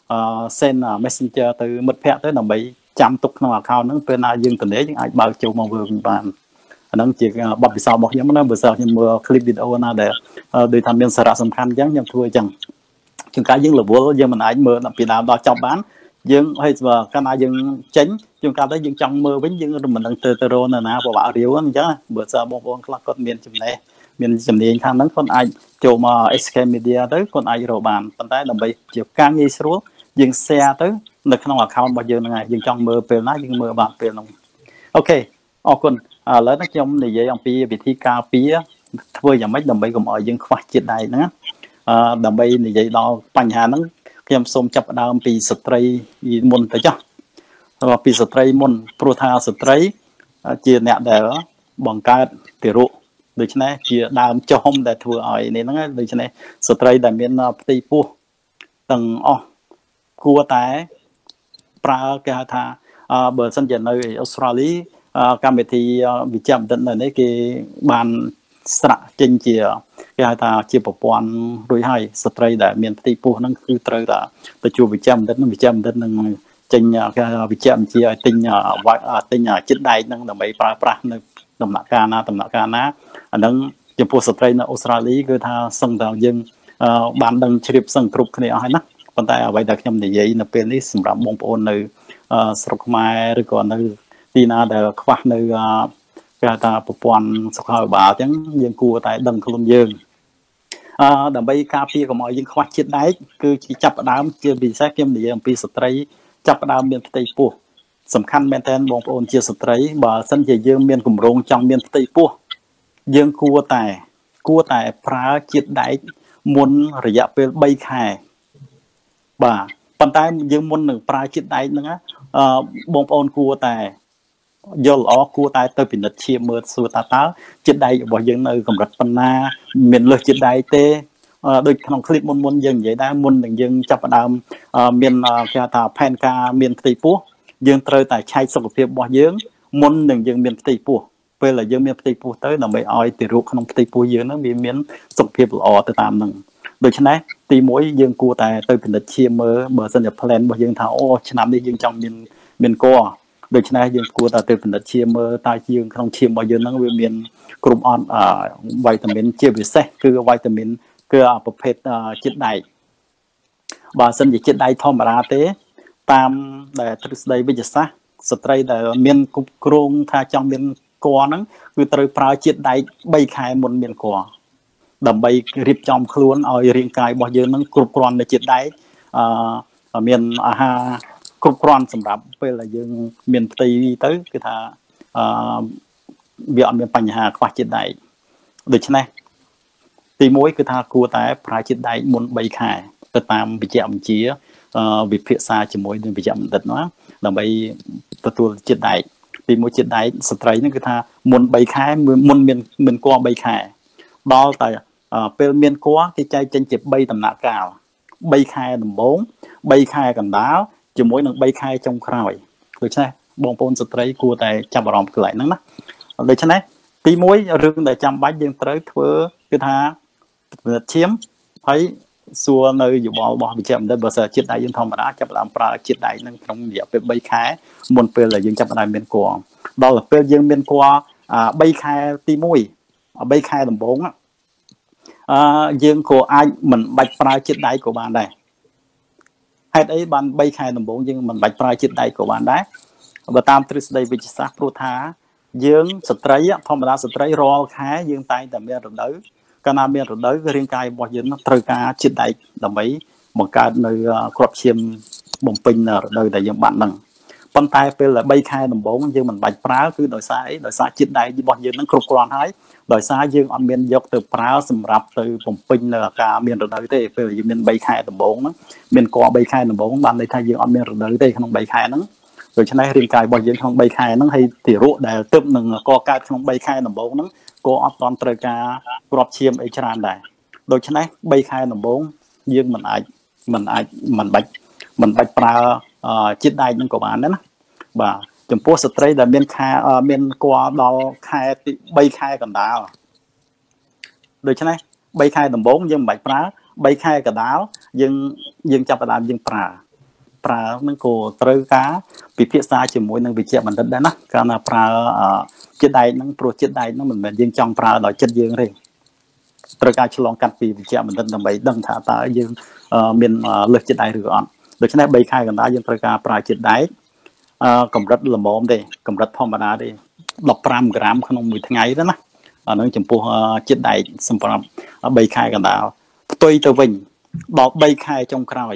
send messenger ទៅមិត្តភ័ក្តិទៅដើម្បីចាំទុកក្នុង account ហ្នឹងពេលណាយើងទៅលេងយើងអាចបើកចូលមកមើលបានអាហ្នឹងជាបទពិសោធន៍របស់ខ្ញុំណាបើសិនខ្ញុំមើល clip វីដេអូណាដែលដូចថាមានសារៈសំខាន់អញ្ចឹងខ្ញុំធ្វើអញ្ចឹង chúng ta dương là vô dương mình ai mơ làm vì nào đó trong bán dương hay là cái nào dương chính chúng ta tới dương trong mơ với dương mình đang từ từ rồi là nào của bạn riếu chứ bữa giờ bông bông là con miền chùm này miền chùm này thằng nắng con ai chỗ mà ét ca media tới con ai rồi bàn tận tay làm bây chiều càng nghi số dương xe tới được không là account bao giờ này dương trong mơ về lá dương mơ bạn về lòng ok ở con à lớn nó trong này vậy ông pi vị thi cao pi thôi giờ mấy làm bây gồm ở dương khoa chuyện này nữa đầm bay này vậy đóបញ្ហាហ្នឹងខ្ញុំសូមចាប់ផ្ដើមពីស្ត្រីមុនទៅចុះពីស្ត្រីមុនព្រោះថាស្ត្រីជាអ្នកដែលបង្កើតទារកដូច្នេះជាដើមចុំដែលធ្វើឲ្យនេះហ្នឹងដូច្នេះស្ត្រីដែលមានផ្ទៃពោះទាំងអស់គួរតែប្រើគេហៅថាបើសិនជានៅអូស្ត្រាលីកម្មវិធីវិជ្ជាបណ្ឌិតនៅនេះគេបានស្រាក់ចេញជាគេហៅថាជាប្រព័ន្ធរួចហើយស្ត្រីដែលមានផ្ទៃពោះហ្នឹងគឺត្រូវតែទៅជួបវិជ្ជាបណ្ឌិតនឹងវិជ្ជាបណ្ឌិតនឹងចេញគេវិជ្ជាបញ្ជាឲ្យទិញទិញចិត្តដែកហ្នឹងដើម្បីប្រើប្រាស់នៅដំណាក់កាលណាដំណាក់កាលណាអាហ្នឹងចំពោះស្ត្រីនៅអូស្ត្រាលីគឺថាសឹងតែយើងបានដឹងជ្រាបសឹងគ្រប់គ្នាអស់ហើយណាប៉ុន្តែអ្វីដែលខ្ញុំនិយាយនៅពេលនេះសម្រាប់បងប្អូននៅស្រុកខ្មែរឬក៏នៅទីណាដែលខ្វះនៅគេថាប្រព័ន្ធសុខាភិបាលអញ្ចឹងយើងគួរតែដឹងខ្លួនយើងអឺដើម្បីការពារកុំឲ្យយើងខ្វះជាតិដែកគឺជាចាប់ផ្ដើមជាពិសេសខ្ញុំនិយាយអំពីស្ត្រីចាប់ផ្ដើមមានផ្ទៃពោះសំខាន់មែនតើបងប្អូនជាស្ត្រីបើសិនជាយើងមានគម្រោងចង់មានផ្ទៃពោះយើងគួរតែគួរតែប្រើជាតិដែកមុនរយៈពេលបីខែបាទប៉ុន្តែយើងមុននឹងប្រើជាតិដែកហ្នឹងអឺបងប្អូនគួរតែយល់ល្អគួរតែទៅពិនិត្យឈាមមើលសួរតើតើជាតិដែករបស់យើងនៅកម្រិតប៉ុណ្ណាមានលើសជាតិដែកទេដូចក្នុងคลิปមុនមុនយើងនិយាយដែរមុននឹងយើងចាប់ផ្ដើមមានគេថាផែនការមានផ្ទៃពោះយើងត្រូវតែឆែកសុខភាពរបស់យើងមុននឹងយើងមានផ្ទៃពោះពេលដែលយើងមានផ្ទៃពោះទៅដើម្បីឲ្យទារកក្នុងផ្ទៃពោះយើងហ្នឹងវាមានសុខភាពល្អទៅតាមហ្នឹងដូច្នេះទីមួយយើងគួរតែទៅពិនិត្យឈាមមើលបើសិនជា plan របស់យើងថាអូឆ្នាំនេះយើងចង់មានមានកដូច្នេះយើងគួរតែទៅពិនិត្យឈាមមើលតើយើងក្នុងឈាមរបស់យើងហ្នឹងវាមានគ្រប់អត់វីតាមីនជាពិសេសគឺវីតាមីនគឺប្រភេទជាតិដែកបើសិនជាជាតិដែកធម្មតាទេតាមដែលទ្រឹស្ដីវិទ្យាសាស្ត្រស្ត្រីដែលមានគ្រប់គ្រងថាចង់មានកហ្នឹងគឺត្រូវប្រើជាតិដែកបីខែមុនមានកដើម្បីរៀបចំខ្លួនឲ្យរាងកាយរបស់យើងហ្នឹងគ្រប់គ្រាន់នៅជាតិដែកអឺមានអាហារគ្រប់គ្រាន់សម្រាប់ពេលដែលយើងមានផ្ទៃទៅគឺថាអឺវាអត់មានបញ្ហាខ្វះជាតិដែកដូច្នេះទីមួយគឺថាគួរតែប្រើជាតិដែកមុនបីខែទៅតាមវិជ្ជាបញ្ជាវិភាសាជាមួយនឹងវិជ្ជាបណ្ឌិតណាដើម្បីទទួលជាតិដែកទីមួយជាតិដែកស្ត្រីហ្នឹងគឺថាមុនបីខែមុនមានមានគល់បីខែដល់តែពេលមានគល់គេចែកចេញជាបីដំណាក់កាលបីខែដំបូងបីខែកណ្ដាលជាមួយនឹងបីខែចុងក្រោយដូច្នេះបងប្អូនស្ត្រីគួរតែចាប់អារម្មណ៍កន្លែងហ្នឹងណាដូច្នេះទីមួយរឿងដែលចាំបាច់យើងត្រូវធ្វើគឺថាពិនិត្យឈាមហើយសួរនៅយោបល់របស់វិជ្ជាបណ្ឌិតបើសិនជាតិដែកយើងធម្មតាចាប់ផ្ដើមប្រើជាតិដែកហ្នឹងក្នុងរយៈពេលបីខែមុនពេលដែលយើងចាប់ផ្ដើមមានគល់ដល់ពេលយើងមានគល់បីខែទីមួយបីខែដំបូងអឺយើងក៏អាចមិនបាច់ប្រើជាតិដែកក៏បានដែរហេតុអីបានបីខែដំបូងយើងមិនបាច់ប្រើជាតិដែកក៏បានដែរបើតាមទ្រឹស្ដីវិទ្យាសាស្ត្រព្រោះថាយើងស្ត្រីធម្មតាស្ត្រីរាល់ខែយើងតែងតែមានរដូវកាលណាមានរដូវរាងកាយរបស់យើងត្រូវការជាតិដែកដើម្បីបង្កើតនៅគ្រាប់ឈាមបំពេញនៅរដូវដែលយើងបានហ្នឹងប៉ុន្តែពេលដែលបីខែដំបូងយើងមិនបាច់ប្រើគឺដោយសារអីដោយសារជាតិដែករបស់យើងហ្នឹងគ្រប់គ្រាន់ហើយដោយសារយើងអត់មានយកទៅប្រើសម្រាប់ទៅបំពេញនៅអាការមានរដូវទេពេលយើងមានបីខែដំបូងហ្នឹងមានគល់បីខែដំបូងបានន័យថាយើងអត់មានរដូវទេក្នុងបីខែហ្នឹងដូច្នេះរាងកាយរបស់យើងក្នុងបីខែហ្នឹងហើយទារកដែលទើបនឹងកកើតក្នុងបីខែដំបូងហ្នឹងក៏អត់ទាន់ត្រូវការគ្រាប់ឈាមអីច្រើនដែរដូច្នេះបីខែដំបូងយើងមិនអាចមិនអាចមិនបាច់មិនបាច់ប្រើជាតិដែកហ្នឹងក៏បានដែរណាបាទចំពោះស្ត្រីដែលមានខែមានគល់ដល់ខែទីបីខែកណ្ដាលដូច្នេះបីខែដំបូងយើងមិនបាច់ប្រើបីខែកណ្ដាលយើងយើងចាប់ផ្ដើមយើងប្រើប្រើនឹងក៏ត្រូវការពិភាក្សាជាមួយនឹងវិជ្ជាបណ្ឌិតដែរណាកាលណាប្រើជាតិដែកហ្នឹងព្រោះជាតិដែកហ្នឹងមិនមែនយើងចង់ប្រើដោយចិត្តយើងទេត្រូវការឆ្លងកាត់ពីវិជ្ជាបណ្ឌិតដើម្បីដឹងថាតើយើងមានលើសចិត្តដៃឬអត់ដូច្នេះបីខែកណ្ដាលយើងត្រូវការប្រើចិត្តដៃកម្រិតល្មមទេកម្រិតធម្មតាទេដប់ប្រាំក្រាមក្នុងមួយថ្ងៃទៅណាអានឹងចំពោះចិត្តដៃសម្រាប់បីខែកណ្ដាលផ្ទុយទៅវិញដល់បីខែចុងក្រោយ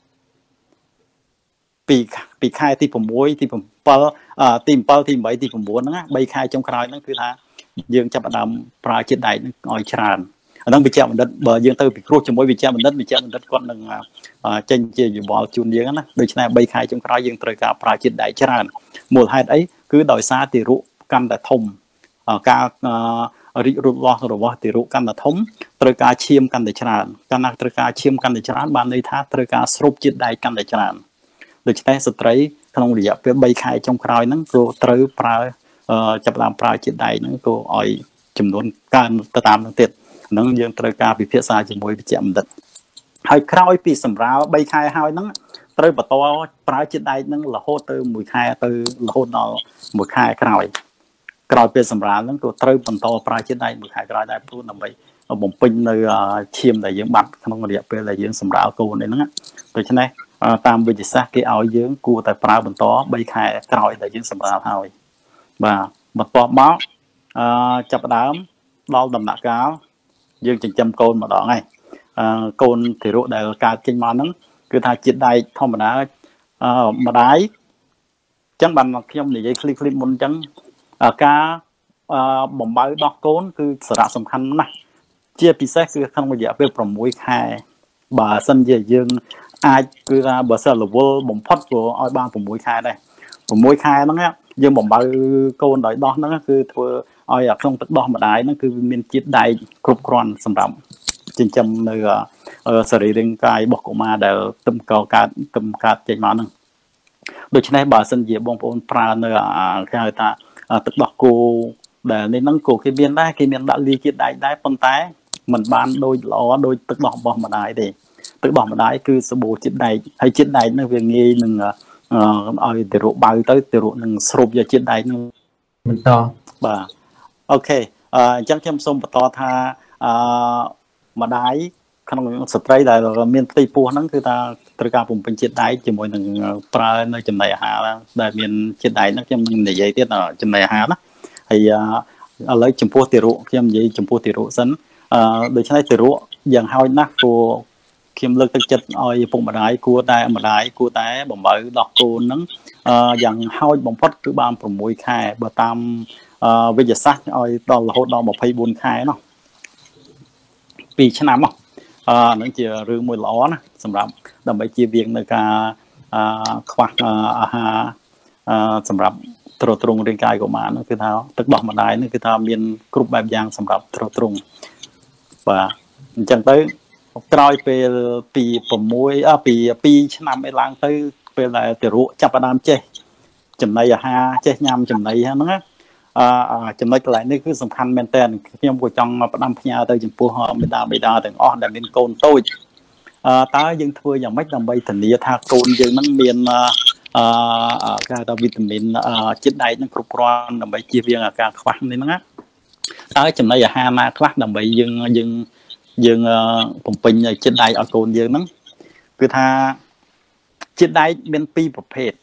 ពីពីខែទី6ទី7ទី7ទី8ទី9ហ្នឹងបីខែចុងក្រោយហ្នឹងគឺថាយើងចាប់ផ្ដើមប្រើចិត្តដៃនឹងឲ្យច្រើនអាហ្នឹងវិជ្ជាបណ្ឌិតបើយើងទៅពិគ្រោះជាមួយវិជ្ជាបណ្ឌិតវិជ្ជាបណ្ឌិតគាត់នឹងចេញជាយោបល់ជូនយើងណាដូច្នេះបីខែចុងក្រោយយើងត្រូវការប្រើចិត្តដៃច្រើនមូលហេតុអីគឺដោយសារទារកកាន់តែធំការរីករូតលាស់របស់ទារកកាន់តែធំត្រូវការឈាមកាន់តែច្រើនកាលណាត្រូវការឈាមកាន់តែច្រើនបានន័យថាត្រូវការស្រូបជាតិដៃកាន់តែច្រើនដូច្នេះស្ត្រីក្នុងរយៈពេលបីខែចុងក្រោយហ្នឹងក៏ត្រូវប្រើចាប់ដើមប្រើជាតិដៃហ្នឹងក៏ឲ្យចំនួនកើនទៅតាមនឹងទៀតហ្នឹងយើងត្រូវការពិភាក្សាជាមួយវិជ្ជាបណ្ឌិតហើយក្រោយពីសម្រាលបីខែហើយហ្នឹងត្រូវបន្តប្រើជាតិដៃហ្នឹងរហូតទៅមួយខែទៅរហូតដល់មួយខែក្រោយក្រោយពេលសម្រាលហ្នឹងក៏ត្រូវបន្តប្រើជាតិដៃមួយខែក្រោយដែរព្រោះដើម្បីបំពេញនៅឈាមដែលយើងបាត់ក្នុងរយៈពេលដែលយើងសម្រាលកូនហ្នឹងដូច្នេះតាមវិទ្យាសាស្ត្រគេឲ្យយើងគួរតែប្រើបន្តបីខែក្រោយដែលយើងសម្រាលហើយបាទបន្ទាប់មកអឺចាប់ដើមដល់ដំណាក់កាលយើងចិញ្ចឹមកូនម្ដងហើយកូនទារកដែលកើតចេញមកហ្នឹងគឺថាជាតិដៃធម្មតាអឺម្ដាយអញ្ចឹងបានខ្ញុំនិយាយឃ្លីបឃ្លីបមុនអញ្ចឹងការបំបៅដោះកូនគឺសារៈសំខាន់ណាស់ជាពិសេសគឺក្នុងរយៈពេល6ខែបើសិនជាយើងអាចគឺថាបើសិនរវល់បំផុតក៏ឲ្យបាន6ខែដែរ6ខែហ្នឹងយើងបំបៅកូនដោយដោះហ្នឹងគឺធ្វើឲ្យក្នុងទឹកដោះម្ដាយហ្នឹងគឺមានជាតិដែកគ្រប់គ្រាន់សម្រាប់ចិញ្ចឹមនៅសរីរាង្គកាយរបស់កុមារដែលទឹមកោកើតទឹមកើតចេញមកហ្នឹងដូច្នេះបើសិនជាបងប្អូនប្រើនៅគេហៅថាទឹកដោះគោដែលនេះហ្នឹងក៏គេមានដែរគេមានដាក់លាយជាតិដែកដែរប៉ុន្តែมันបានដូចល្អដូចទឹកដោះរបស់ម្ដាយទេទឹកដោះម្ដាយគឺសបូរជាតិដែកហើយជាតិដែកហ្នឹងវាងាយនឹងឲ្យទារកបៅទៅទារកនឹងស្រូបយកជាតិដែកហ្នឹងបន្តបាទអូខេអញ្ចឹងខ្ញុំសូមបន្តថាអឺម្ដាយក្នុងស្ត្រីដែលមានផ្ទៃពោះហ្នឹងគឺថាត្រូវការបំពេញជាតិដែកជាមួយនឹងប្រើនៅចំណីអាហារដែលមានជាតិដែកហ្នឹងខ្ញុំនឹងនិយាយទៀតចំណីអាហារណាហើយឥឡូវចំពោះទារកខ្ញុំនិយាយចំពោះទារកសិនអឺដូច្នេះទារកយ៉ាងហោចណាស់គួរខ្ញុំលើកទឹកចិត្តឲ្យឪពុកម្ដាយគួរតែម្ដាយគួរតែបំបើដោះកូនហ្នឹងអឺយ៉ាងហោចបំផុតគឺបាន6ខែបើតាមវិទ្យាសាស្ត្រឲ្យដល់រហូតដល់24ខែនោះពីរឆ្នាំនោះអឺហ្នឹងជារឿងមួយល្អណាសម្រាប់ដើម្បីជៀសវាងនៅការអឺខ្វះអាហារអឺសម្រាប់ទ្រទ្រង់រាងកាយកុមារហ្នឹងគឺថាទឹកដោះម្ដាយហ្នឹងគឺថាមានគ្រប់បែបយ៉ាងសម្រាប់ទ្រទ្រង់បាទអញ្ចឹងទៅក្រោយពេលពី6អពី2ឆ្នាំឯឡើងទៅពេលដែលទារកចាប់ផ្ដើមចេះចំណីអាហារចេះញ៉ាំចំណីហ្នឹងអឺចំណុចកន្លែងនេះគឺសំខាន់មែនតើខ្ញុំក៏ចង់ផ្ដាំផ្ញើទៅចំពោះមេដាបេដាទាំងអស់ដែលមានកូនតូចអឺតើយើងធ្វើយ៉ាងម៉េចដើម្បីធានាថាកូនយើងហ្នឹងមានអឺគេហៅថាវីតាមីនជាតិដែកហ្នឹងគ្រប់គ្រាន់ដើម្បីជៀសវាងអាការខ្វះនេះហ្នឹងតើចំណីអាហារណាខ្លះដើម្បីយើងយើងយើងបំពេញជាតិដែកឲ្យកូនយើងហ្នឹងគឺថាជាតិដែកមានពីរប្រភេទ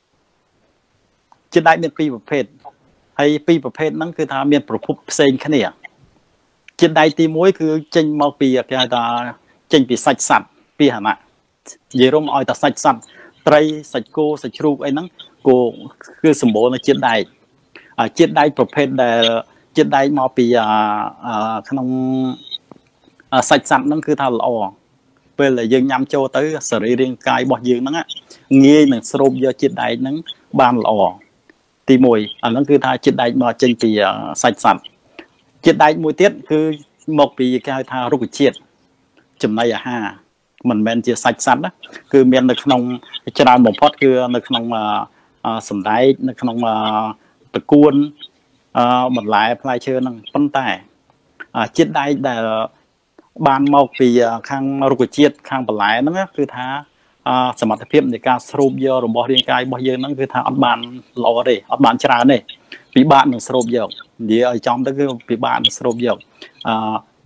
ជាតិដែកមានពីរប្រភេទហើយពីរប្រភេទហ្នឹងគឺថាមានប្រភពផ្សេងគ្នាជាតិដែកទី1គឺចេញមកពីគេហៅថាចេញពីសាច់សត្វពាហនៈនិយាយរួមឲ្យតែសាច់សត្វត្រីសាច់គោសាច់ជ្រូកអីហ្នឹងគោគឺសម្បូរនៅជាតិដែកជាតិដែកប្រភេទដែលជាតិដែកមកពីក្នុងសាច់សត្វហ្នឹងគឺថាល្អពេលដែលយើងញ៉ាំចូលទៅសរីរាង្គកាយរបស់យើងហ្នឹងងាយនឹងស្រូបយកជាតិដែកហ្នឹងបានល្អទី1អាហ្នឹងគឺថាជាតិដែកមកចេញពីសាច់សត្វជាតិដែកមួយទៀតគឺមកពីគេហៅថារុក្ខជាតិចំណីអាហារមិនមែនជាសាច់សត្វណាគឺមាននៅក្នុងច្រើនបំផុតគឺនៅក្នុងសណ្ដែកនៅក្នុងតកួនបន្លែផ្លែឈើហ្នឹងប៉ុន្តែជាតិដែកដែលបានមកពីខាងរុក្ខជាតិខាងបន្លែហ្នឹងគឺថាសមត្ថភាពនៃការស្រូបយករបស់រាងកាយរបស់យើងហ្នឹងគឺថាអត់បានល្អទេអត់បានច្រើនទេពិបាកនឹងស្រូបយកនិយាយឲ្យចំទៅគឺពិបាកនឹងស្រូបយកអ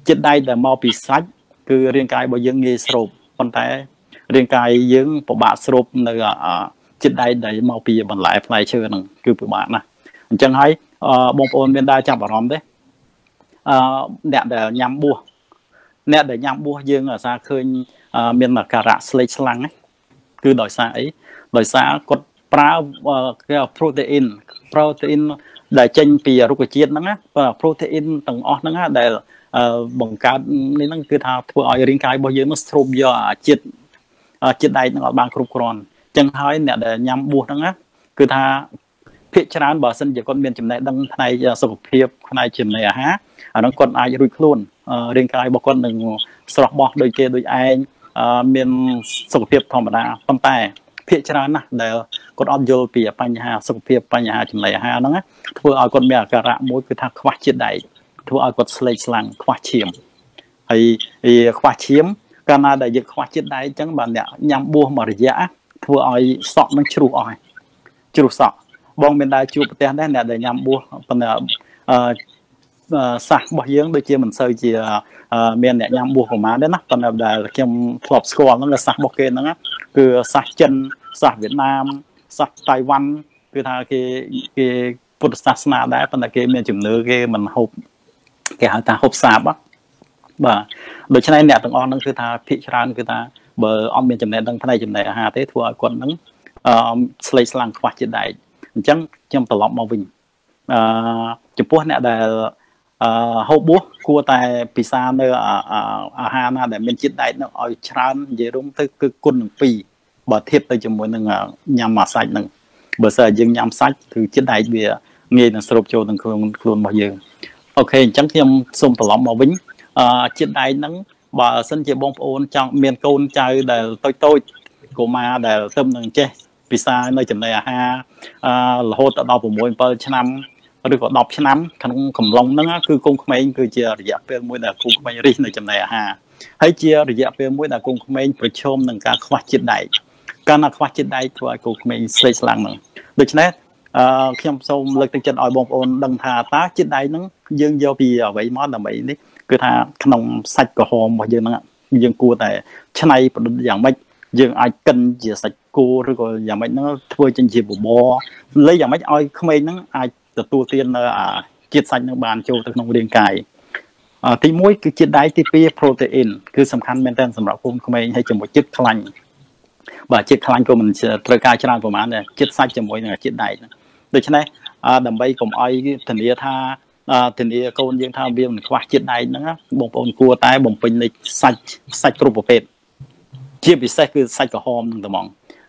ចិត្តដៃដែលមកពីសាច់គឺរាងកាយរបស់យើងងាយស្រូបប៉ុន្តែរាងកាយយើងពិបាកស្រូបនៅចិត្តដៃដែលមកពីបន្លែផ្លែឈើហ្នឹងគឺពិបាកណាស់អញ្ចឹងហើយបងប្អូនមានដែរចាប់អារម្មណ៍ទេអឺអ្នកដែលញ៉ាំបួសអ្នកដែលញ៉ាំបួសយើងអាសាឃើញមានអាការៈស្លេកស្លាំងគឺដោយសារអីដោយសារគាត់ប្រើគេ protein protein ដែលចេញពីរុក្ខជាតិហ្នឹងណា protein ទាំងអស់ហ្នឹងដែលបង្កើតនេះហ្នឹងគឺថាធ្វើឲ្យរាងកាយរបស់យើងនឹងស្រូបយកជាតិជាតិដែកហ្នឹងឲ្យបានគ្រប់គ្រាន់អញ្ចឹងហើយអ្នកដែលញ៉ាំបួសហ្នឹងណាគឺថាភាគច្រើនបើសិនជាគាត់មានចំណេះដឹងផ្នែកសុខភាពផ្នែកចំណីអាហារអាហ្នឹងគាត់អាចរួចខ្លួនរាងកាយរបស់គាត់នឹងស្រស់បោះដូចគេដូចឯងមានសុខភាពធម្មតាប៉ុន្តែភាគច្រើនណាស់ដែលគាត់អត់យល់ពីបញ្ហាសុខភាពបញ្ហាចំណីអាហារហ្នឹងធ្វើឲ្យគាត់មានអាការៈមួយគឺថាខ្វះជាតិដែកធ្វើឲ្យគាត់ស្លេកស្លាំងខ្វះឈាមហើយខ្វះឈាមកាលណាដែលយើងខ្វះជាតិដែកអញ្ចឹងបាទអ្នកញ៉ាំបួសមួយរយៈធ្វើឲ្យសក់នឹងជ្រុះអស់ជ្រុះសក់បងមានដែរជួបប្រទេសដែរអ្នកដែលញ៉ាំបួសប៉ុន្តែអឺសាសរបស់យើងដូចជាមិនសូវជាមានអ្នកញ៉ាំបួសប្រហែលដែរណាប៉ុន្តែដែលខ្ញុំធ្លាប់ស្គាល់ហ្នឹងគឺសាសរបស់គេហ្នឹងគឺសាសចិនសាសវៀតណាមសាសតៃវ៉ាន់គឺថាគេគេពុទ្ធសាសនាដែរប៉ុន្តែគេមានជំនឿគេមិនហូបគេហៅថាហូបសាបបាទដូច្នេះអ្នកទាំងអស់ហ្នឹងគឺថាភិកច្រើនគឺថាបើអត់មានចំណេះដឹងផ្នែកចំណីអាហារទេធ្វើឲ្យគាត់ហ្នឹងអឺស្លេកស្លាំងខ្វះជាតិដែកអញ្ចឹងខ្ញុំត្រឡប់មកវិញអឺចំពោះអ្នកដែលអឺហូបបួសគួរតែពិសានៅអាហារណាដែលមានជាតិដែកនោះឲ្យច្រើននិយាយរួមទៅគឺគុណនឹងពីរបើធៀបទៅជាមួយនឹងញ៉ាំអាសាច់ហ្នឹងបើសិនយើងញ៉ាំសាច់គឺជាតិដែកវាងាយនឹងស្រូបចូលក្នុងខ្លួនខ្លួនរបស់យើងអូខេអញ្ចឹងខ្ញុំសូមត្រឡប់មកវិញអឺជាតិដែកហ្នឹងបើសិនជាបងប្អូនចង់មានកូនចៅដែលតូចតូចកុមារដែលទៅនឹងចេះពិសានៅចំណីអាហារអឺរហូតដល់៦ 7ឆ្នាំឬក៏ដប់ឆ្នាំក្នុងកំឡុងហ្នឹងគឺកូនក្មេងគឺជារយៈពេលមួយដែលកូនក្មេងរិះនៅចំណីអាហារហើយជារយៈពេលមួយដែលកូនក្មេងប្រឈមនឹងការខ្វះជាតិដែកកាលណាខ្វះជាតិដែកធ្វើឲ្យកូនក្មេងស្លេកស្លាំងហ្នឹងដូច្នេះអឺខ្ញុំសូមលើកទឹកចិត្តឲ្យបងប្អូនដឹងថាតើជាតិដែកហ្នឹងយើងយកពីអ្វីមកដើម្បីនេះគឺថាក្នុងសាច់ក្រហមរបស់យើងហ្នឹងយើងគួរតែច្នៃប្រឌិតយ៉ាងម៉េចយើងអាចកិនជាសាច់គោឬក៏យ៉ាងម៉េចហ្នឹងធ្វើចេញជាបបរលេយ៉ាងម៉េចឲ្យក្មេងហ្នឹងអាចទទួលទាននៅជាតិសាច់នឹងបានចូលទៅក្នុងរាងកាយទីមួយគឺជាតិដែកទីពីរ protein គឺសំខាន់មែនទែនសម្រាប់កូនក្មេងហើយជាមួយជាតិខ្លាញ់បាទជាតិខ្លាញ់ក៏មិនត្រូវការច្រើនប្រហែលដែរជាតិសាច់ជាមួយនឹងជាតិដែកដូច្នេះដើម្បីកុំឲ្យធានាថាធានាកូនយើងថាវាមិនខ្វះជាតិដែកហ្នឹងបងប្អូនគួរតែបំពេញលេខសាច់សាច់គ្រប់ប្រភេទជាពិសេសគឺសាច់ក្រហមហ្នឹងតែហ្មង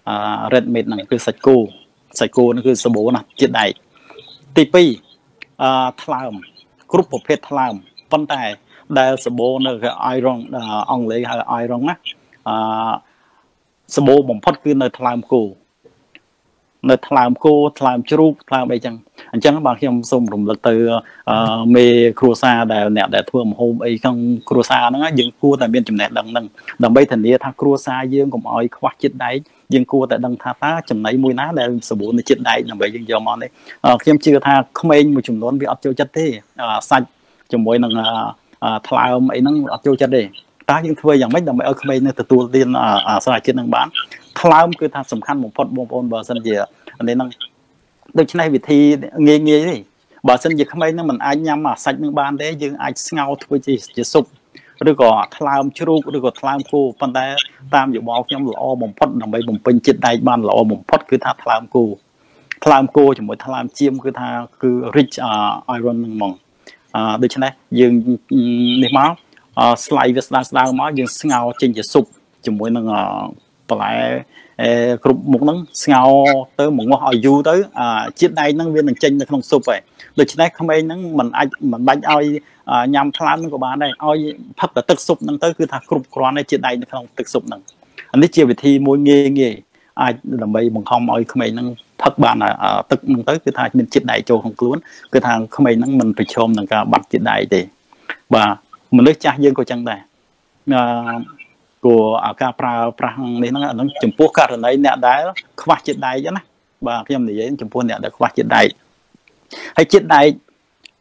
red meat ហ្នឹងគឺសាច់គោសាច់គោហ្នឹងគឺសម្បូរណាស់ជាតិដែកទីពីរអឺថ្លើមគ្រប់ប្រភេទថ្លើមប៉ុន្តែដែលសម្បូរនៅគឺ iron អង់គ្លេសហៅ iron ណាអឺសម្បូរបំផុតគឺនៅថ្លើមគោនៅថ្លើមគោថ្លើមជ្រូកថ្លើមអីចឹងអញ្ចឹងបាទខ្ញុំសូមរំលឹកទៅមេគ្រួសារដែលអ្នកដែលធ្វើម្ហូបអីក្នុងគ្រួសារហ្នឹងយើងគួរតែមានចំណេះដឹងហ្នឹងដើម្បីធានាថាគ្រួសារយើងកុំឲ្យខ្វះជាតិដែកយើងគួរតែដឹងថាតើចំណីមួយណាដែលសម្បូរនៃជាតិដែកដើម្បីយើងយកមកនេះខ្ញុំជឿថាក្មេងមួយចំនួនវាអត់ចូលចិត្តទេសាច់ជាមួយនឹងថ្លើមអីហ្នឹងអត់ចូលចិត្តទេតើយើងធ្វើយ៉ាងម៉េចដើម្បីឲ្យក្មេងនឹងទទួលទានសារជាតិនឹងបានថ្លើមគឺថាសំខាន់បំផុតបងប្អូនបើសិនជានេះហ្នឹងដូច្នេះវិធីងាយងាយទេបើសិនជាក្មេងនឹងមិនអាចញ៉ាំអាសាច់នឹងបានទេយើងអាចស្ងោរធ្វើជាជាស៊ុបឬក៏ថ្លើមជ្រូកឬក៏ថ្លើមគោប៉ុន្តែតាមយោបល់ខ្ញុំល្អបំផុតដើម្បីបំពេញជាតិដែកបានល្អបំផុតគឺថាថ្លើមគោថ្លើមគោជាមួយថ្លើមចៀមគឺថាគឺ rich iron ហ្នឹងហ្មងអឺដូច្នេះយើងនេះមកស្លាយវាស្ដើងស្ដើងមកយើងស្ងោរចេញជាស៊ុបជាមួយនឹងបន្លែគ្រប់មុខហ្នឹងស្ងោរទៅមកងាស់ឲ្យយូរទៅជាតិដែកហ្នឹងវានឹងចេញនៅក្នុងស៊ុបហើយដូច្នេះក្មេងហ្នឹងមិនអាចមិនបាច់ឲ្យញ៉ាំថ្លើមហ្នឹងក៏បានដែរឲ្យផឹកតែទឹកស៊ុបហ្នឹងទៅគឺថាគ្រប់គ្រាន់ហើយជាតិដែកនៅក្នុងទឹកស៊ុបហ្នឹងនេះជាវិធីមួយងាយងាយអាចដើម្បីបង្ខំឲ្យក្មេងហ្នឹងផឹកបានទឹកហ្នឹងទៅគឺថាមានជាតិដែកចូលក្នុងខ្លួនគឺថាក្មេងហ្នឹងមិនប្រឈមនឹងការបាត់ជាតិដែកទេបាទមនុស្សចាស់យើងក៏ចឹងដែរអឺគួរការប្រើប្រាស់នេះហ្នឹងអានឹងចំពោះករណីអ្នកដែលខ្វះជាតិដែកណាបាទខ្ញុំនិយាយចំពោះអ្នកដែលខ្វះជាតិដែកហើយជាតិដែក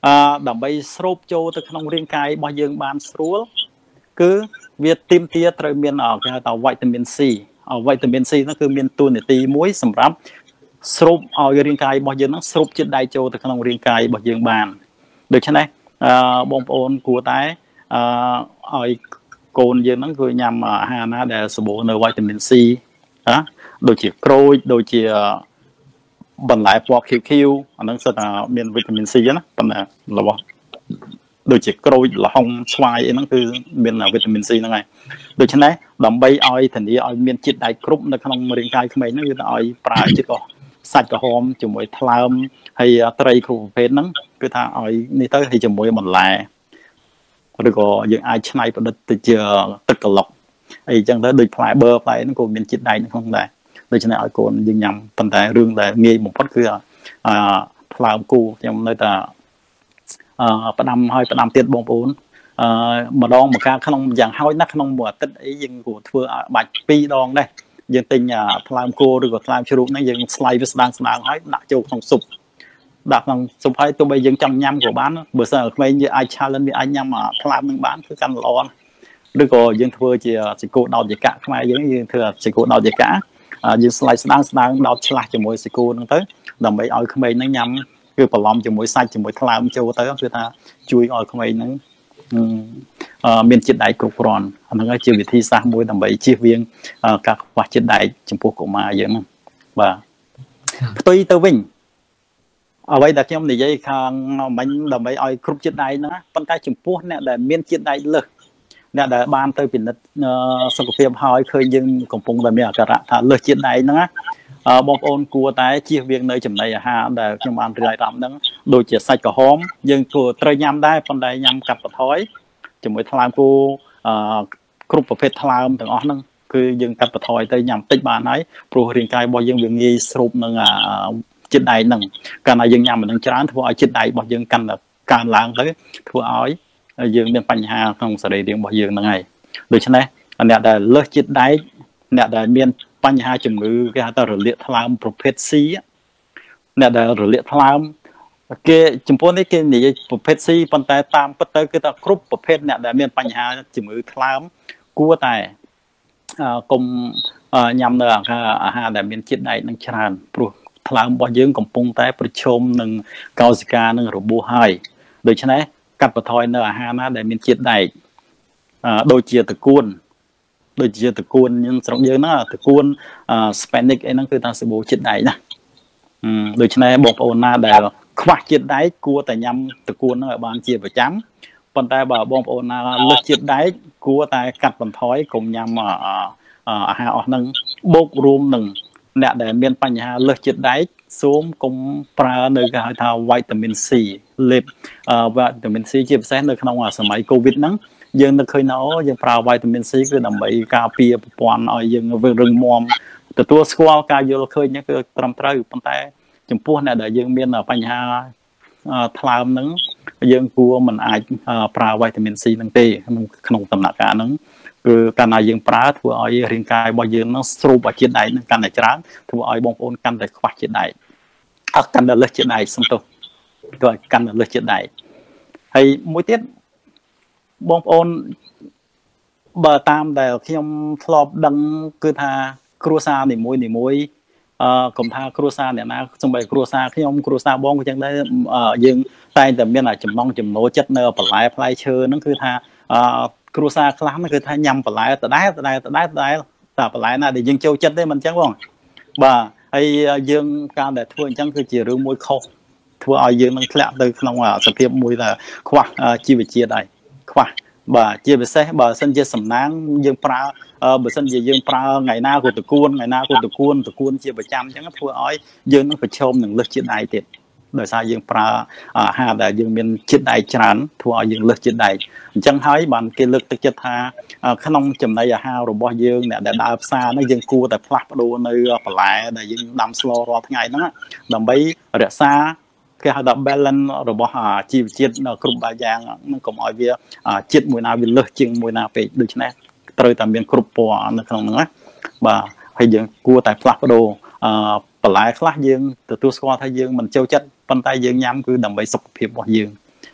អឺដើម្បីស្រូបចូលទៅក្នុងរាងកាយរបស់យើងបានស្រួលគឺវាទីមទាត្រូវមានគេហៅថាវីតាមីន C វីតាមីន C ហ្នឹងគឺមានតួនាទីមួយសម្រាប់ស្រូបឲ្យរាងកាយរបស់យើងហ្នឹងស្រូបជាតិដែកចូលទៅក្នុងរាងកាយរបស់យើងបានដូច្នេះអឺបងប្អូនគួរតែអឺឲ្យកូនយើងហ្នឹងគឺញ៉ាំអាហារណាដែលសម្បូរនៅវីតាមីន C ណាដូចជាក្រូចដូចជាបន្លែពណ៌ខៀវខៀវអាហ្នឹងសិតថាមានវីតាមីន C ណាប៉ុន្តែរបស់ដូចជាក្រូចល្ហុងស្វាយអីហ្នឹងគឺមានវីតាមីន C ហ្នឹងហើយដូច្នេះដើម្បីឲ្យធានាឲ្យមានជាតិដែកគ្រប់នៅក្នុងរាងកាយក្មេងហ្នឹងគឺឲ្យប្រើជាតិកោះសាច់ក្រហមជាមួយថ្លើមហើយត្រីគ្រប់ប្រភេទហ្នឹងគឺថាឲ្យនេះទៅហើយជាមួយបន្លែឬក៏យើងអាចច្នៃប្រឌិតទៅជាទឹកក្លុកអីចឹងទៅដូចផ្លែបឺផ្លែហ្នឹងក៏មានជាតិដែកនៅក្នុងដែរដូច្នេះឲ្យកូនយើងញ៉ាំប៉ុន្តែរឿងដែលងាយបំផុតគឺអឺថ្លើមគូខ្ញុំនៅតែអឺផ្ដាំឲ្យផ្ដាំទៀតបងប្អូនអឺម្ដងមួយកាលក្នុងយ៉ាងហោចណាស់ក្នុងមួយអាទិត្យអីយើងគួរធ្វើបាច់ពីរដងដែរយើងទិញថ្លើមគោឬក៏ថ្លើមជ្រូកហ្នឹងយើងស្លៃវាស្ដាងស្ដាងហើយដាក់ចូលក្នុងស៊ុបដាក់ក្នុងស៊ុបហើយទោះបីយើងចង់ញ៉ាំក៏បានបើសិនក្មេងយើងអាច challenge វាអាចញ៉ាំថ្លើមនឹងបានគឺកាន់ល្អឬក៏យើងធ្វើជាសាច់គោដោតយកាខ្មែរយើងយើងធ្វើសាច់គោដោតយកាយើងស្លៃស្ដាងស្ដាងដោតឆ្លាស់ជាមួយសាច់គោហ្នឹងទៅដើម្បីឲ្យក្មេងហ្នឹងញ៉ាំគឺបន្លំជាមួយសាច់ជាមួយថ្លើមចូលទៅគឺថាជួយឲ្យក្មេងហ្នឹងមានជាតិដែកគ្រប់គ្រាន់អាហ្នឹងជាវិធីសាស្ត្រមួយដើម្បីជៀសវាងការខ្វះជាតិដែកចំពោះកុមារយើងហ្នឹងបាទផ្ទុយទៅវិញអ្វីដែលខ្ញុំនិយាយខាងមិញដើម្បីឲ្យគ្រប់ជាតិដែកហ្នឹងប៉ុន្តែចំពោះអ្នកដែលមានជាតិដែកលើសអ្នកដែលបានទៅពិនិត្យសុខភាពហើយឃើញយើងកំពុងតែមានអាការៈថាលើសជាតិដែកហ្នឹងបងប្អូនគួរតែជៀសវាងនៅចំណីអាហារដែលខ្ញុំបានរៀបរាប់ហ្នឹងដូចជាសាច់ក្រហមយើងគួរត្រូវញ៉ាំដែរប៉ុន្តែញ៉ាំកាត់បន្ថយជាមួយថ្លើមគោគ្រប់ប្រភេទថ្លើមទាំងអស់ហ្នឹងគឺយើងកាត់បន្ថយទៅញ៉ាំតិចបានហើយព្រោះរាងកាយរបស់យើងវាងាយស្រូបនឹងជាតិដែកហ្នឹងកាលណាយើងញ៉ាំមិននឹងច្រើនធ្វើឲ្យជាតិដែករបស់យើងកាន់តែកើនឡើងទៅធ្វើឲ្យយើងមានបញ្ហាក្នុងសរីរាង្គរបស់យើងហ្នឹងហើយដូច្នេះអ្នកដែលលើសជាតិដែកអ្នកដែលមានបញ្ហាជំងឺគេហៅថារលាកថ្លើមប្រភេទ C អ្នកដែលរលាកថ្លើមគេចំពោះនេះគេនិយាយប្រភេទ C ប៉ុន្តែតាមពិតទៅគឺថាគ្រប់ប្រភេទអ្នកដែលមានបញ្ហាជំងឺថ្លើមគួរតែកុំញ៉ាំនៅអាហារដែលមានជាតិដែកនឹងច្រើនព្រោះថ្លើមរបស់យើងកំពុងតែប្រឈមនឹងកោសិកានឹងរបួសហើយដូច្នេះកាត់បន្ថយនៅអាហារណាដែលមានជាតិដែកដូចជាតកួនដូចជាតកួនយើងស្រុកយើងហ្នឹងតកួន Spanish អីហ្នឹងគឺថាសម្បូរជាតិដែកណាដូច្នេះបងប្អូនណាដែលខ្វះជាតិដែកគួរតែញ៉ាំតកួនហ្នឹងឲ្យបានជាប្រចាំប៉ុន្តែបើបងប្អូនណាលើសជាតិដែកគួរតែកាត់បន្ថយកុំញ៉ាំអាហារអស់ហ្នឹងបូករួមនឹងអ្នកដែលមានបញ្ហាលើសជាតិដែកសូមកុំប្រើនៅគេហៅថាវីតាមីន C លេបវីតាមីន C ជាពិសេសនៅក្នុងសម័យ COVID ហ្នឹងយើងនឹកឃើញណោយើងប្រើវីតាមីន C គឺដើម្បីការពារប្រព័ន្ធឲ្យយើងរឹងមាំទទួលស្គាល់ការយល់ឃើញហ្នឹងគឺត្រឹមត្រូវប៉ុន្តែចំពោះអ្នកដែលយើងមានបញ្ហាថ្លើមហ្នឹងយើងគួរមិនអាចប្រើវីតាមីន C ហ្នឹងទេក្នុងក្នុងដំណាក់កាលហ្នឹងគឺកាលណាយើងប្រើធ្វើឲ្យរាងកាយរបស់យើងហ្នឹងស្រូបជាតិដែកហ្នឹងកាន់តែច្រើនធ្វើឲ្យបងប្អូនកាន់តែខ្វះជាតិដែកអត់កាន់តែលើសជាតិដែកសំទោសគឺឲ្យកាន់តែលើសជាតិដែកហើយមួយទៀតបងប្អូនបើតាមដែលខ្ញុំធ្លាប់ដឹងគឺថាគ្រួសារនីមួយនីមួយអឺកុំថាគ្រួសារអ្នកណាសំបីគ្រួសារខ្ញុំគ្រួសារបងក៏ចឹងដែរយើងតែងតែមានចំណង់ចំណូលចិត្តនៅបន្លែផ្លែឈើហ្នឹងគឺថាអឺគ្រួសារខ្លះហ្នឹងគឺថាញ៉ាំបន្លែដដែលដដែលដដែលដដែលតែបន្លែណាដែលយើងចូលចិត្តទេមិនអញ្ចឹងបងបាទហើយយើងការដែលធ្វើអញ្ចឹងគឺជារឿងមួយខុសធ្វើឲ្យយើងនឹងធ្លាក់ទៅក្នុងសភាពមួយថាខ្វះជីវជាតិហើយខ្វះបាទជាពិសេសបើសិនជាសំណាងយើងប្រើបើសិនជាយើងប្រើថ្ងៃណាក៏តកួនថ្ងៃណាក៏តកួនតកួនជាប្រចាំអញ្ចឹងធ្វើឲ្យយើងនឹងប្រឈមនឹងលើសជាតិដែកទៀតដោយសារយើងប្រើអាហារដែលយើងមានជាតិដែកច្រើនធ្វើឲ្យយើងលើសជាតិដែកអញ្ចឹងហើយបានគេលើកទឹកចិត្តថាក្នុងចំណីអាហាររបស់យើងអ្នកដែលដើរផ្សារហ្នឹងយើងគួរតែផ្លាស់ប្ដូរនៅបន្លែដែលយើងដាំស្លរាល់ថ្ងៃហ្នឹងដើម្បីរក្សាគេហៅថា balance របស់ជីវជាតិនៅគ្រប់បែបយ៉ាងនឹងកុំឲ្យវាជាតិមួយណាវាលើសជាងមួយណាពេកដូច្នេះត្រូវតែមានគ្រប់ពណ៌នៅក្នុងហ្នឹងណាបាទហើយយើងគួរតែផ្លាស់ប្ដូរអឺបន្លែខ្លះយើងទទួលស្គាល់ថាយើងមិនចូលចិត្តប៉ុន្តែយើងញ៉ាំគឺដើម្បីសុខភាពរបស់យើង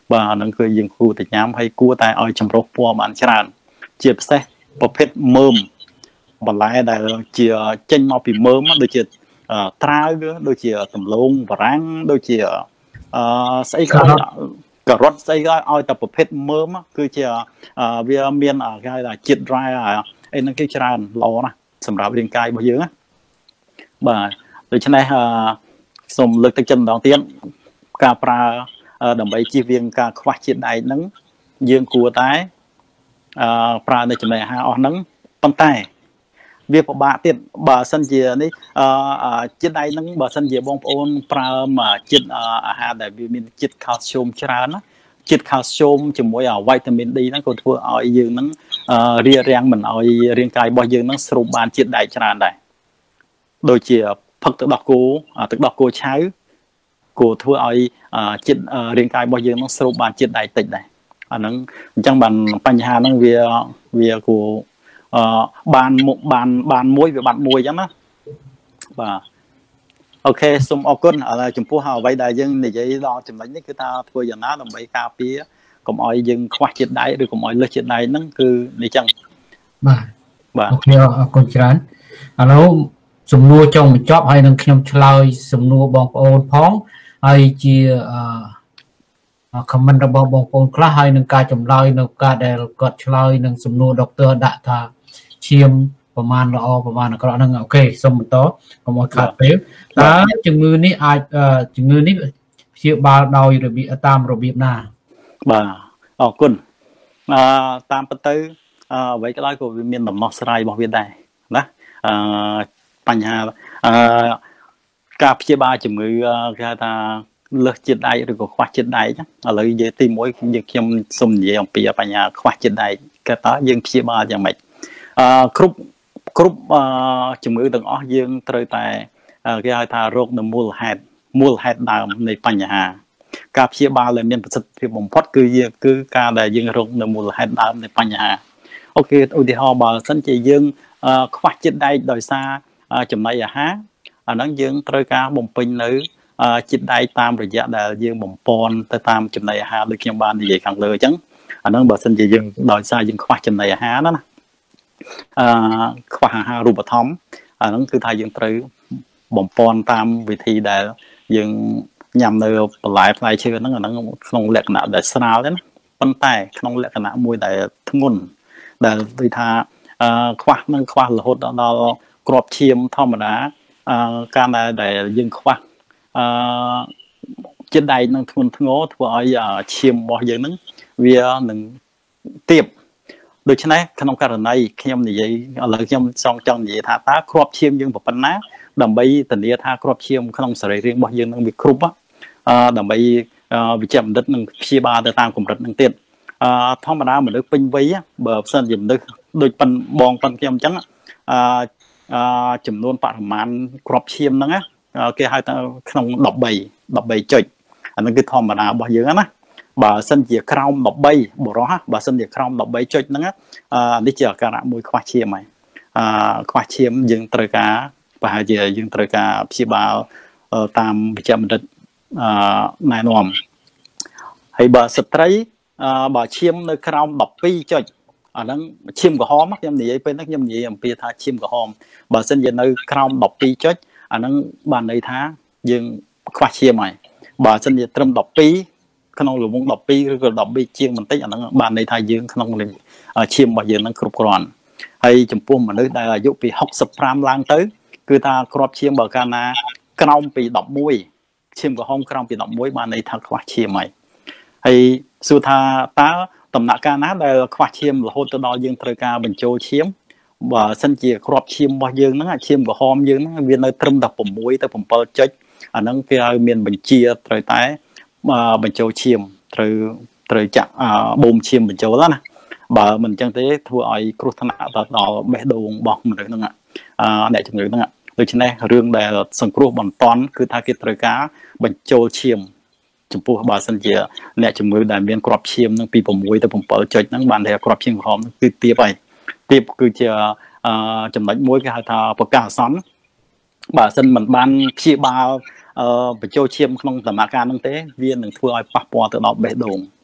បាទហ្នឹងគឺយើងគួរតែញ៉ាំហើយគួរតែឲ្យចម្រុះពណ៌បានច្រើនជាពិសេសប្រភេទមើមបន្លែដែលជាចេញមកពីមើមដូចជាត្រាវដូចជាដំឡូងបារាំងដូចជាអឺស្អីក៏ការ៉ុតស្អីក៏ឲ្យតែប្រភេទមើមគឺជាវាមានគេហៅថាជាតិ dry អីហ្នឹងគឺច្រើនល្អណាស់សម្រាប់រាងកាយរបស់យើងណាបាទដូច្នេះសូមលើកទឹកចិត្តម្ដងទៀតការប្រើដើម្បីជៀសវាងការខ្វះជាតិដែកហ្នឹងយើងគួរតែអឺប្រើនៅចំណីអាហារអស់ហ្នឹងប៉ុន្តែវាពិបាកទៀតបើសិនជានេះអឺជាតិដែកហ្នឹងបើសិនជាបងប្អូនប្រើជាតិអាហារដែលវាមានជាតិខាល់ស្យូមច្រើនណាជាតិខាល់ស្យូមជាមួយវីតាមីន D ហ្នឹងក៏ធ្វើឲ្យយើងហ្នឹងរារាំងមិនឲ្យរាងកាយរបស់យើងហ្នឹងស្រូបបានជាតិដែកច្រើនដែរដូចជាផឹកទឹកដោះគោទឹកដោះគោឆៅគួរធ្វើឲ្យជាតិរាងកាយរបស់យើងហ្នឹងស្រូបបានជាតិដែកតិចដែរអាហ្នឹងអញ្ចឹងបានបញ្ហាហ្នឹងវាវាគួរអឺបានបានបានមួយវាបាត់មួយអញ្ចឹងណាបាទអូខេសូមអរគុណចំពោះអ្វីដែលយើងនិយាយដល់ចំណុចនេះគឺថាធ្វើយ៉ាងណាដើម្បីការពារកុំឲ្យយើងខ្វះជាតិដែកឬកុំឲ្យលើសជាតិដែកហ្នឹងគឺនេះចឹងបាទបាទអូខេអរគុណច្រើនឥឡូវសំណួរចុងបញ្ចប់ហើយនឹងខ្ញុំឆ្លើយសំណួរបងប្អូនផងហើយជាអឺ comment របស់បងប្អូនខ្លះហើយនឹងការចម្លើយនៅការដែលគាត់ឆ្លើយនឹងសំណួរដុកទ័រដាក់ថាឈាមប្រមាណល្អប្រមាណអាក្រក់ហ្នឹងអូខេសូមបន្តកុំឲ្យខាតពេលតើជំងឺនេះអាចជំងឺនេះព្យាបាលដោយរបៀបតាមរបៀបណាបាទអរគុណអឺតាមពិតទៅអ្វីក៏ដោយក៏វាមានដំណោះស្រាយរបស់វាដែរណាអឺបញ្ហាអឺការព្យាបាលជំងឺគេហៅថាលើសជាតិដែកឬក៏ខ្វះជាតិដែកឥឡូវនិយាយទីមួយយើងខ្ញុំសូមនិយាយអំពីបញ្ហាខ្វះជាតិដែកគេតើយើងព្យាបាលយ៉ាងម៉េចអឺគ្រប់គ្រប់ជំងឺទាំងអស់យើងត្រូវតែគេហៅថារោគនៅមូលហេតុមូលហេតុដើមនៃបញ្ហាការព្យាបាលដែលមានប្រសិទ្ធភាពបំផុតគឺគឺការដែលយើងរកនៅមូលហេតុដើមនៃបញ្ហាអូខេឧទាហរណ៍បើសិនជាយើងខ្វះជាតិដែកដោយសារចំណីអាហារអាហ្នឹងយើងត្រូវការបំពេញនៅជាតិដែកតាមរយៈដែលយើងបំពន់ទៅតាមចំណីអាហារដូចខ្ញុំបាននិយាយខាងលើអញ្ចឹងអាហ្នឹងបើសិនជាយើងដោយសារយើងខ្វះចំណីអាហារណាអឺខ្វះអាហាររូបត្ថម្ភអាហ្នឹងគឺថាយើងត្រូវបំពន់តាមវិធីដែលយើងញ៉ាំនៅបន្លែផ្លែឈើហ្នឹងអាហ្នឹងក្នុងលក្ខណៈដែលស្រាលទេណាប៉ុន្តែក្នុងលក្ខណៈមួយដែលធ្ងន់ដែលដូចថាអឺខ្វះនឹងខ្វះរហូតដល់គ្រាប់ឈាមធម្មតាអឺការដែលយើងខ្វះអឺជាតិដែកនឹងធ្ងន់ធ្ងរធ្វើឲ្យឈាមរបស់យើងហ្នឹងវានឹងទាបដូច្នេះក្នុងករណីខ្ញុំនិយាយឥឡូវខ្ញុំចង់ចង់និយាយថាតើគ្រាប់ឈាមយើងប៉ុណ្ណាដើម្បីធានាថាគ្រាប់ឈាមក្នុងសរីរាង្គរបស់យើងនឹងវាគ្រប់អឺដើម្បីវិជ្ជបណ្ឌិតនឹងព្យាបាលទៅតាមកម្រិតនឹងទៀតអឺធម្មតាមនុស្សពេញវ័យបើផ្សិនជាមនុស្សដូចប៉ុនបងប៉ុនខ្ញុំអញ្ចឹងអឺអឺចំនួនបរិមាណគ្រាប់ឈាមហ្នឹងគេហៅថាក្នុងដប់បីចុចអាហ្នឹងគឺធម្មតារបស់យើងណាបើសិនជាក្រោមដប់បីបរោះបើសិនជាក្រោមដប់បីចុចហ្នឹងអានេះជាអាការៈមួយខ្វះឈាមហើយអឺខ្វះឈាមយើងត្រូវការប្រហែលជាយើងត្រូវការព្យាបាលតាមវិជ្ជបណ្ឌិតអឺណែនាំហើយបើស្ត្រីអឺបើឈាមនៅក្រោមដប់ពីរចុចអាហ្នឹងឈាមក្រហមខ្ញុំនិយាយពេលហ្នឹងខ្ញុំនិយាយអំពីថាឈាមក្រហមបើសិនជានៅក្រោមដប់ពីរចុចអាហ្នឹងបានន័យថាយើងខ្វះឈាមហើយបើសិនជាត្រឹមដប់ពីរក្នុងរង្វង់ដប់ពីរឬក៏ដប់ពីរជាងបន្តិចអាហ្នឹងបានន័យថាយើងក្នុងឈាមរបស់យើងហ្នឹងគ្រប់គ្រាន់ហើយចំពោះមនុស្សដែលអាយុពីហុកសិបប្រាំឡើងទៅគឺថាគ្រាប់ឈាមបើកាលណាក្រោមពីដប់មួយឈាមក្រហមក្រោមពីដប់មួយបានន័យថាខ្វះឈាមហើយហើយសួរថាតើដំណាក់កាលណាដែលខ្វះឈាមរហូតទៅដល់យើងត្រូវការបញ្ចូលឈាមបើសិនជាគ្រាប់ឈាមរបស់យើងហ្នឹងឈាមក្រហមយើងហ្នឹងវានៅត្រឹមតែ៦ទៅ៧ចុចអាហ្នឹងគេឲ្យមានបញ្ជាត្រូវតែបញ្ចូលឈាមត្រូវត្រូវចាក់បូមឈាមបញ្ចូលណាបើមិនអញ្ចឹងទេធ្វើឲ្យគ្រោះថ្នាក់ដល់បេះដូងរបស់មនុស្សហ្នឹងអឺអ្នកជំងឺហ្នឹងដូច្នេះរឿងដែលសង្គ្រោះបន្ទាន់គឺថាគេត្រូវការបញ្ចូលឈាមចំពោះបើសិនជាអ្នកជំងឺដែលមានគ្រាប់ឈាមហ្នឹងពី6ទៅ7ចុចហ្នឹងបានតែគ្រាប់ឈាមក្រហមគឺទាបហើយទាបគឺជាអឺចំណុចមួយគេហៅថាប្រកាសអាសន្នបើសិនមិនបានព្យាបាលអឺបញ្ចូលឈាមក្នុងដំណាក់កាលហ្នឹងទេវានឹងធ្វើឲ្យប៉ះពាល់ទៅដល់បេះដូង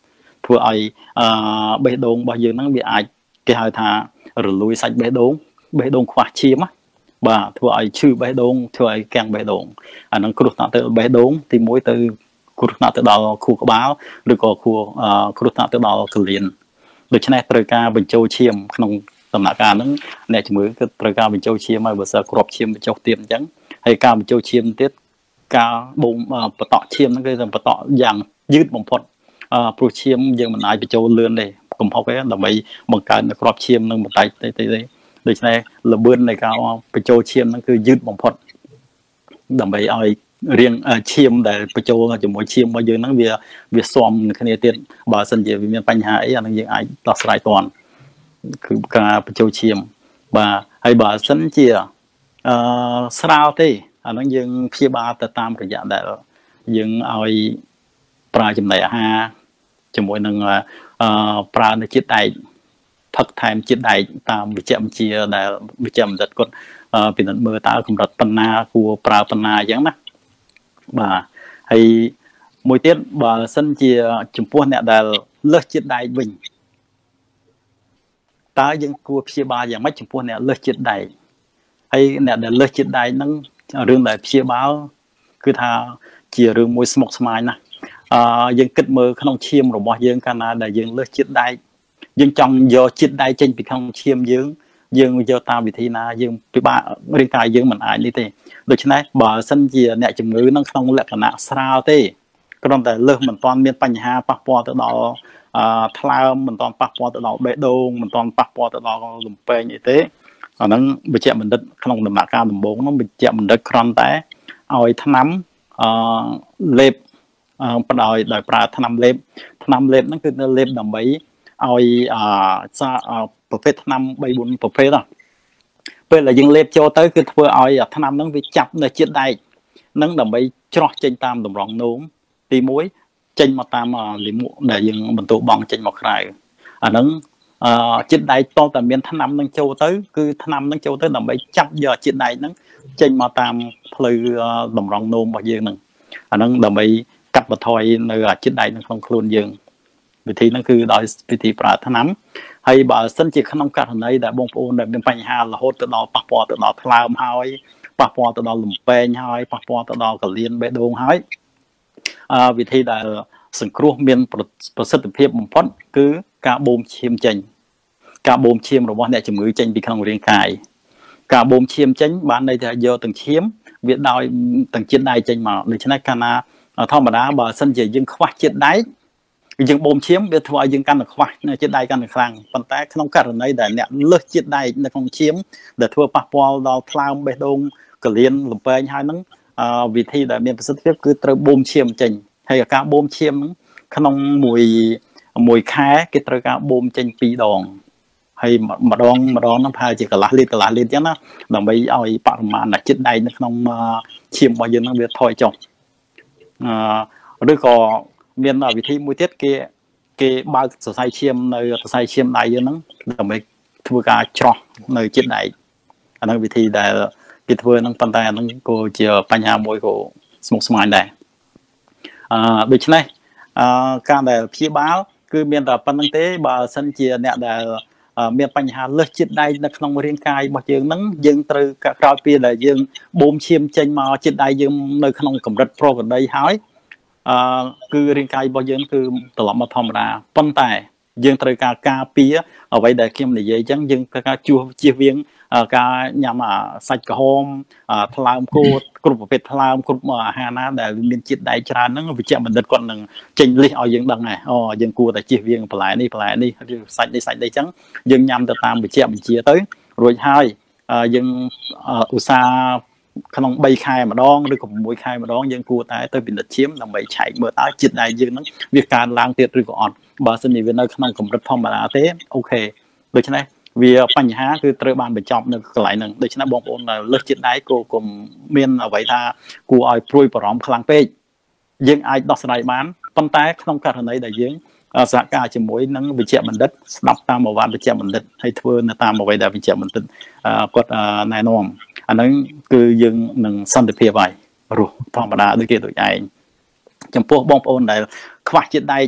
ធ្វើឲ្យអឺបេះដូងរបស់យើងហ្នឹងវាអាចគេហៅថារលួយសាច់បេះដូងបេះដូងខ្វះឈាមបាទធ្វើឲ្យឈឺបេះដូងធ្វើឲ្យកាំងបេះដូងអាហ្នឹងគ្រោះថ្នាក់ទៅបេះដូងទីមួយទៅគ្រោះថ្នាក់ទៅដល់ខួរក្បាលឬក៏ខួរគ្រោះថ្នាក់ទៅដល់កលៀនដូច្នេះត្រូវការបញ្ចូលឈាមក្នុងដំណាក់កាលហ្នឹងអ្នកជំងឺគឺត្រូវការបញ្ចូលឈាមហើយបើសិនគ្រាប់ឈាមបញ្ចុះទៀតអញ្ចឹងហើយការបញ្ចូលឈាមទៀតការបូមបតក់ឈាមហ្នឹងគឺតែបតក់យ៉ាងយឺតបំផុតព្រោះឈាមយើងមិនអាចបញ្ចូលលឿនទេកំហុសទេដើម្បីបង្កើនគ្រាប់ឈាមនឹងបន្តិចទៅទៅដូច្នេះល្បឿននៃការបញ្ចូលឈាមហ្នឹងគឺយឺតបំផុតដើម្បីឲ្យរៀងឈាមដែលបញ្ចូលជាមួយឈាមរបស់យើងហ្នឹងវាវាស៊ាំគ្នាទៀតបើសិនជាវាមានបញ្ហាអីអានឹងយើងអាចដោះស្រាយទាន់គឺការបញ្ចូលឈាមបាទហើយបើសិនជាអឺស្រាលទេអានឹងយើងព្យាបាលទៅតាមរយៈដែលយើងឲ្យប្រើចំណីអាហារជាមួយនឹងអឺប្រើនៅជាតិដែកផឹកថែមជាតិដែកតាមវិជ្ជាបញ្ជាដែលវិជ្ជាបណ្ឌិតគាត់ពិនិត្យមើលតើកម្រិតប៉ុណ្ណាគួរប្រើប៉ុណ្ណាអញ្ចឹងណាបាទហើយមួយទៀតបើសិនជាចំពោះអ្នកដែលលើសជាតិដែកវិញតើយើងគួរព្យាបាលយ៉ាងម៉េចចំពោះអ្នកលើសជាតិដែកហើយអ្នកដែលលើសជាតិដែកហ្នឹងរឿងដែលព្យាបាលគឺថាជារឿងមួយស្មុគស្មាញណាស់អឺយើងគិតមើលក្នុងឈាមរបស់យើងកាលណាដែលយើងលើសជាតិដែកយើងចង់យកជាតិដែកចេញពីក្នុងឈាមយើងយើងយកតាមវិធីណាយើងពិបាករាងកាយយើងមិនអាចនេះទេដូច្នេះបើសិនជាអ្នកជំងឺនឹងក្នុងលក្ខណៈស្រាលទេគ្រាន់តែលើសមិនទាន់មានបញ្ហាប៉ះពាល់ទៅដល់អឺថ្លើមមិនទាន់ប៉ះពាល់ទៅដល់បេះដូងមិនទាន់ប៉ះពាល់ទៅដល់លំពេងអីទេអាហ្នឹងវិជ្ជាបណ្ឌិតក្នុងដំណាក់កាលដំបូងហ្នឹងវិជ្ជាបណ្ឌិតគ្រាន់តែឲ្យថ្នាំអឺលេបបដោយដោយប្រើថ្នាំលេបថ្នាំលេបហ្នឹងគឺលេបដើម្បីឲ្យអឺប្រភេទថ្នាំបីបួនប្រភេទហ្នឹងពេលដែលយើងលេបចូលទៅគឺធ្វើឲ្យថ្នាំហ្នឹងវាចាប់នៅជាតិដែកហ្នឹងដើម្បីច្រោះចេញតាមតម្រងនោមទីមួយចេញមកតាមលិមួកដែលយើងបន្ទោបង់ចេញមកក្រៅអាហ្នឹងអឺជាតិដែកតតែមានថ្នាំហ្នឹងចូលទៅគឺថ្នាំហ្នឹងចូលទៅដើម្បីចាប់យកជាតិដែកហ្នឹងចេញមកតាមផ្លូវតម្រងនោមរបស់យើងហ្នឹងអាហ្នឹងដើម្បីកាត់បន្ថយនៅជាតិដែកនៅក្នុងខ្លួនយើងវិធីហ្នឹងគឺដោយវិធីប្រើថ្នាំហើយបើសិនជាក្នុងករណីដែលបងប្អូនដែលមានបញ្ហារហូតទៅដល់ប៉ះពាល់ទៅដល់ថ្លើមហើយប៉ះពាល់ទៅដល់លំពេងហើយប៉ះពាល់ទៅដល់កលៀនបេះដូងហើយអឺវិធីដែលសង្គ្រោះមានប្រសិទ្ធភាពបំផុតគឺការបូមឈាមចេញការបូមឈាមរបស់អ្នកជំងឺចេញពីក្នុងរាងកាយការបូមឈាមចេញបានន័យថាយកទាំងឈាមវាដោយទាំងជាតិដែកចេញមកដូច្នេះកាលណាធម្មតាបើសិនជាយើងខ្វះជាតិដែកយើងបូមឈាមវាធ្វើឲ្យយើងកាន់តែខ្វះជាតិដែកកាន់តែខ្លាំងប៉ុន្តែក្នុងករណីដែលអ្នកលើសជាតិដែកនៅក្នុងឈាមដែលធ្វើប៉ះពាល់ដល់ថ្លើមបេះដូងកលៀនលំពេងហើយហ្នឹងវិធីដែលមានប្រសិទ្ធភាពគឺត្រូវបូមឈាមចេញហើយការបូមឈាមហ្នឹងក្នុងមួយមួយខែគេត្រូវការបូមចេញពីរដងហើយម្ដងម្ដងហ្នឹងប្រហែលជាកន្លះលីត្រកន្លះលីត្រអញ្ចឹងណាដើម្បីឲ្យបរិមាណជាតិដែកនៅក្នុងឈាមរបស់យើងហ្នឹងវាថយចុះអឺឬក៏មានវិធីមួយទៀតគេគេបើកសរសៃឈាមនៅសរសៃឈាមដៃយើងហ្នឹងដើម្បីធ្វើការច្រោះនៅជាតិដែកអាហ្នឹងវិធីដែលគេធ្វើហ្នឹងប៉ុន្តែអាហ្នឹងក៏ជាបញ្ហាមួយក៏ស្មុគស្មាញដែរអឺដូច្នេះអឺការដែលព្យាបាលគឺមានតែប៉ុណ្្នឹងទេបើសិនជាអ្នកដែលមានបញ្ហាលើសជាតិដែកនៅក្នុងរាងកាយរបស់យើងហ្នឹងយើងត្រូវក្រោយពីដែលយើងបូមឈាមចេញមកជាតិដែកយើងនៅក្នុងកម្រិតប្រក្រតីហើយអឺគឺរាងកាយរបស់យើងគឺត្រឡប់មកធម្មតាប៉ុន្តែយើងត្រូវការការពារអ្វីដែលខ្ញុំនិយាយអញ្ចឹងយើងត្រូវការជួសជៀសវាងការញ៉ាំសាច់ក្រហមថ្លើមគោគ្រប់ប្រភេទថ្លើមគ្រប់អាហារណាដែលមានជាតិដែកច្រើនហ្នឹងវិជ្ជាបណ្ឌិតគាត់នឹងចេញលិះឲ្យយើងដឹងដែរអូយើងគួរតែជៀសវាងបន្លែនេះបន្លែនេះឬសាច់នេះសាច់នេះអញ្ចឹងយើងញ៉ាំទៅតាមវិជ្ជាបញ្ជាទៅរួចហើយយើងឧស្សាហ៍ក្នុងបីខែម្ដងឬក៏៦ខែម្ដងយើងគួរតែទៅពិនិត្យឈាមដើម្បីឆែកមើលតើជាតិដែកយើងហ្នឹងវាកើនឡើងទៀតឬក៏អត់បើសិនជាវានៅក្នុងកម្រិតធម្មតាទេអូខេដូច្នេះវាបញ្ហាគឺត្រូវបានបញ្ចប់នៅកន្លែងហ្នឹងដូច្នេះបងប្អូនលើសជាតិដែកក៏កុំមានអ្វីថាគួរឲ្យព្រួយបារម្ភខ្លាំងពេកយើងអាចដោះស្រាយបានប៉ុន្តែក្នុងករណីដែលយើងសហការជាមួយនឹងវិជ្ជាបណ្ឌិតស្ដាប់តាមប្រវត្តិវិជ្ជាបណ្ឌិតហើយធ្វើនៅតាមអ្វីដែលវិជ្ជាបណ្ឌិតគាត់ណែនាំអាហ្នឹងគឺយើងនឹងសន្តិភាពហើយរស់ធម្មតាដូចគេដូចឯងចំពោះបងប្អូនដែលខ្វះជាតិដែកអញ្ចឹង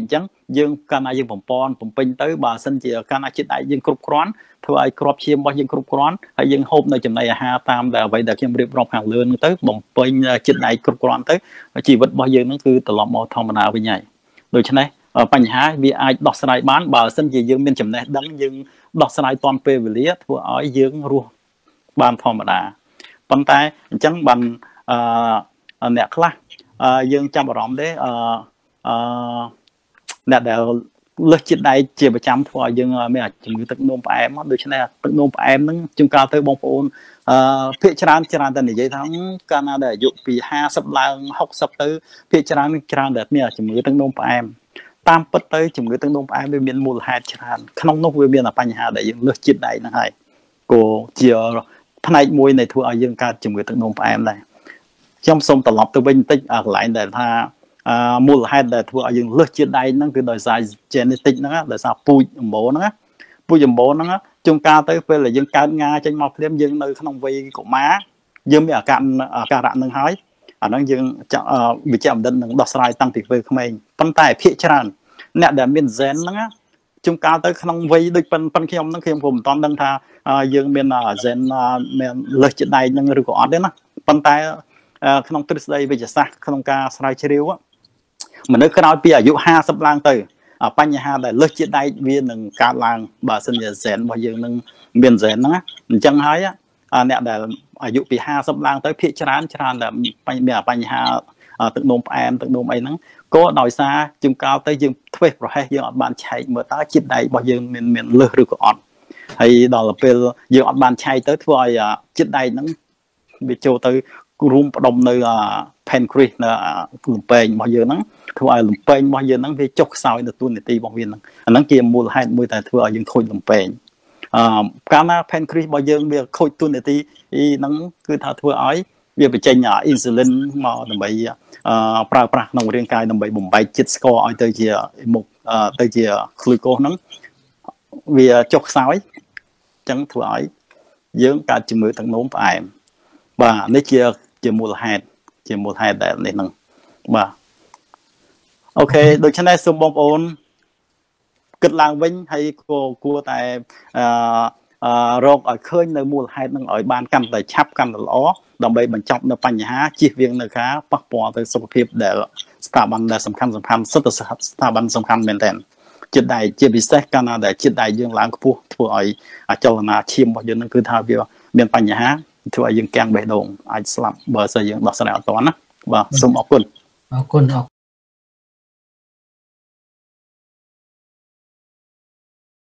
យើងកាលណាយើងបំពន់បំពេញទៅបើសិនជាកាលណាចិត្តដៃយើងគ្រប់គ្រាន់ធ្វើឲ្យក្របឈាមរបស់យើងគ្រប់គ្រាន់ហើយយើងហូបនៅចំណីអាហារតាមដែលអ្វីដែលខ្ញុំរៀបរាប់ខាងលើហ្នឹងទៅបំពេញចិត្តដៃគ្រប់គ្រាន់ទៅជីវិតរបស់យើងហ្នឹងគឺត្រឡប់មកធម្មតាវិញហើយដូច្នេះបញ្ហាវាអាចដោះស្រាយបានបើសិនជាយើងមានចំណេះដឹងយើងដោះស្រាយទាន់ពេលវេលាធ្វើឲ្យយើងរស់បានធម្មតាប៉ុន្តែអញ្ចឹងបានអឺអ្នកខ្លះយើងចាំអារម្មណ៍ទេអឺអឺអ្នកដែលលើសជាតិដែកជាប្រចាំធ្វើឲ្យយើងមានជំងឺទឹកនោមផ្អែមដូច្នេះទឹកនោមផ្អែមហ្នឹងជួនកាលទៅបងប្អូនអឺភាគច្រើនច្រើនតែនិយាយថាកាលណាដែលអាយុពីห้าสิบឡើងหกสิบទៅភាគច្រើនច្រើនតែមានជំងឺទឹកនោមផ្អែមតាមពិតទៅជំងឺទឹកនោមផ្អែមវាមានមូលហេតុច្រើនក្នុងនោះវាមានបញ្ហាដែលយើងលើសជាតិដែកហ្នឹងហើយក៏ជាផ្នែកមួយនៃធ្វើឲ្យយើងកើតជំងឺទឹកនោមផ្អែមដែរខ្ញុំសូមត្រឡប់ទៅវិញបន្តិចកន្លែងដែលថាមូលហេតុដែលធ្វើឲ្យយើងលើសជាតិដែកហ្នឹងគឺដោយសារ genetic ហ្នឹងដោយសារពូជអម្បូរហ្នឹងពូជអម្បូរហ្នឹងជួនកាលទៅពេលដែលយើងកើតងាចេញមកភ្លាមយើងនៅក្នុងវ័យកុមារយើងមានអាការអាការៈហ្នឹងហើយអាហ្នឹងយើងវិជ្ជាបណ្ឌិតនឹងដោះស្រាយតាំងពីពេលក្មេងប៉ុន្តែភាគច្រើនអ្នកដែលមាន gen ហ្នឹងជួនកាលទៅក្នុងវ័យដូចប៉ុនប៉ុនខ្ញុំហ្នឹងខ្ញុំក៏មិនតាន់ដឹងថាយើងមាន gen មានលើសជាតិដែកហ្នឹងឬក៏អត់ទេណាប៉ុន្តែក្នុងទ្រឹស្ដីវិទ្យាសាស្ត្រក្នុងការស្រាវជ្រាវមនុស្សក្រោយពីអាយុห้าสิบឡើងទៅបញ្ហាដែលលើសជាតិដែកវានឹងកើតឡើងបើសិនជា gen របស់យើងនឹងមាន gen ហ្នឹងអញ្ចឹងហើយអ្នកដែលអាយុពីห้าสิบឡើងទៅភាគច្រើនច្រើនតែមានបញ្ហាទឹកនោមផ្អែមទឹកនោមអីហ្នឹងក៏ដោយសារជួនកាលទៅយើងធ្វេសប្រហែសយើងអត់បានឆែកមើលតើជាតិដែករបស់យើងមានមានលើសឬក៏អត់ហើយដល់ពេលយើងអត់បានឆែកទៅធ្វើឲ្យជាតិដែកហ្នឹងវាចូលទៅរួមផ្ដុំនៅ pancreas នៅលំពេងរបស់យើងហ្នឹងធ្វើឲ្យលំពេងរបស់យើងហ្នឹងវាចុះខ្សោយនៅទូនាទីរបស់វាហ្នឹងអាហ្នឹងជាមូលហេតុមួយដែលធ្វើឲ្យយើងខូចលំពេងអឺកាលណា pancreas របស់យើងវាខូចទូនាទីហ្នឹងគឺថាធ្វើឲ្យវាបញ្ចេញ insulin មកដើម្បីអឺប្រើប្រាស់ក្នុងរាងកាយដើម្បីបំបែកជាតិស្ករឲ្យទៅជាមុខទៅជា glucose ហ្នឹងវាចុះខ្សោយអញ្ចឹងធ្វើឲ្យយើងកើតជំងឺទឹកនោមផ្អែមបាទនេះជាជាមូលហេតុជាមូលហេតុដែលនេះហ្នឹងបាទអូខេដូច្នេះសូមបងប្អូនគិតឡើងវិញហើយក៏គួរតែអឺរកឲ្យឃើញនៅមូលហេតុហ្នឹងឲ្យបានកាន់តែឆាប់កាន់តែល្អដើម្បីបញ្ចប់នៅបញ្ហាជៀសវាងនៅការប៉ះពាល់ទៅសុខភាពដែលស្ថាប័នដែលសំខាន់សំខាន់សិទ្ធិស្ថាប័នសំខាន់មែនទែនជាតិដែកជាពិសេសកាលណាដែលជាតិដែកយើងឡើងខ្ពស់ធ្វើឲ្យចលនាឈាមរបស់យើងហ្នឹងគឺថាវាមានបញ្ហាធ្វើឲ្យយើងកាំងបេះដូងអាចស្លាប់បើសិនយើងដោះស្រាយអត់ទាន់ណាបាទសូមអរគុណអរគុណអរ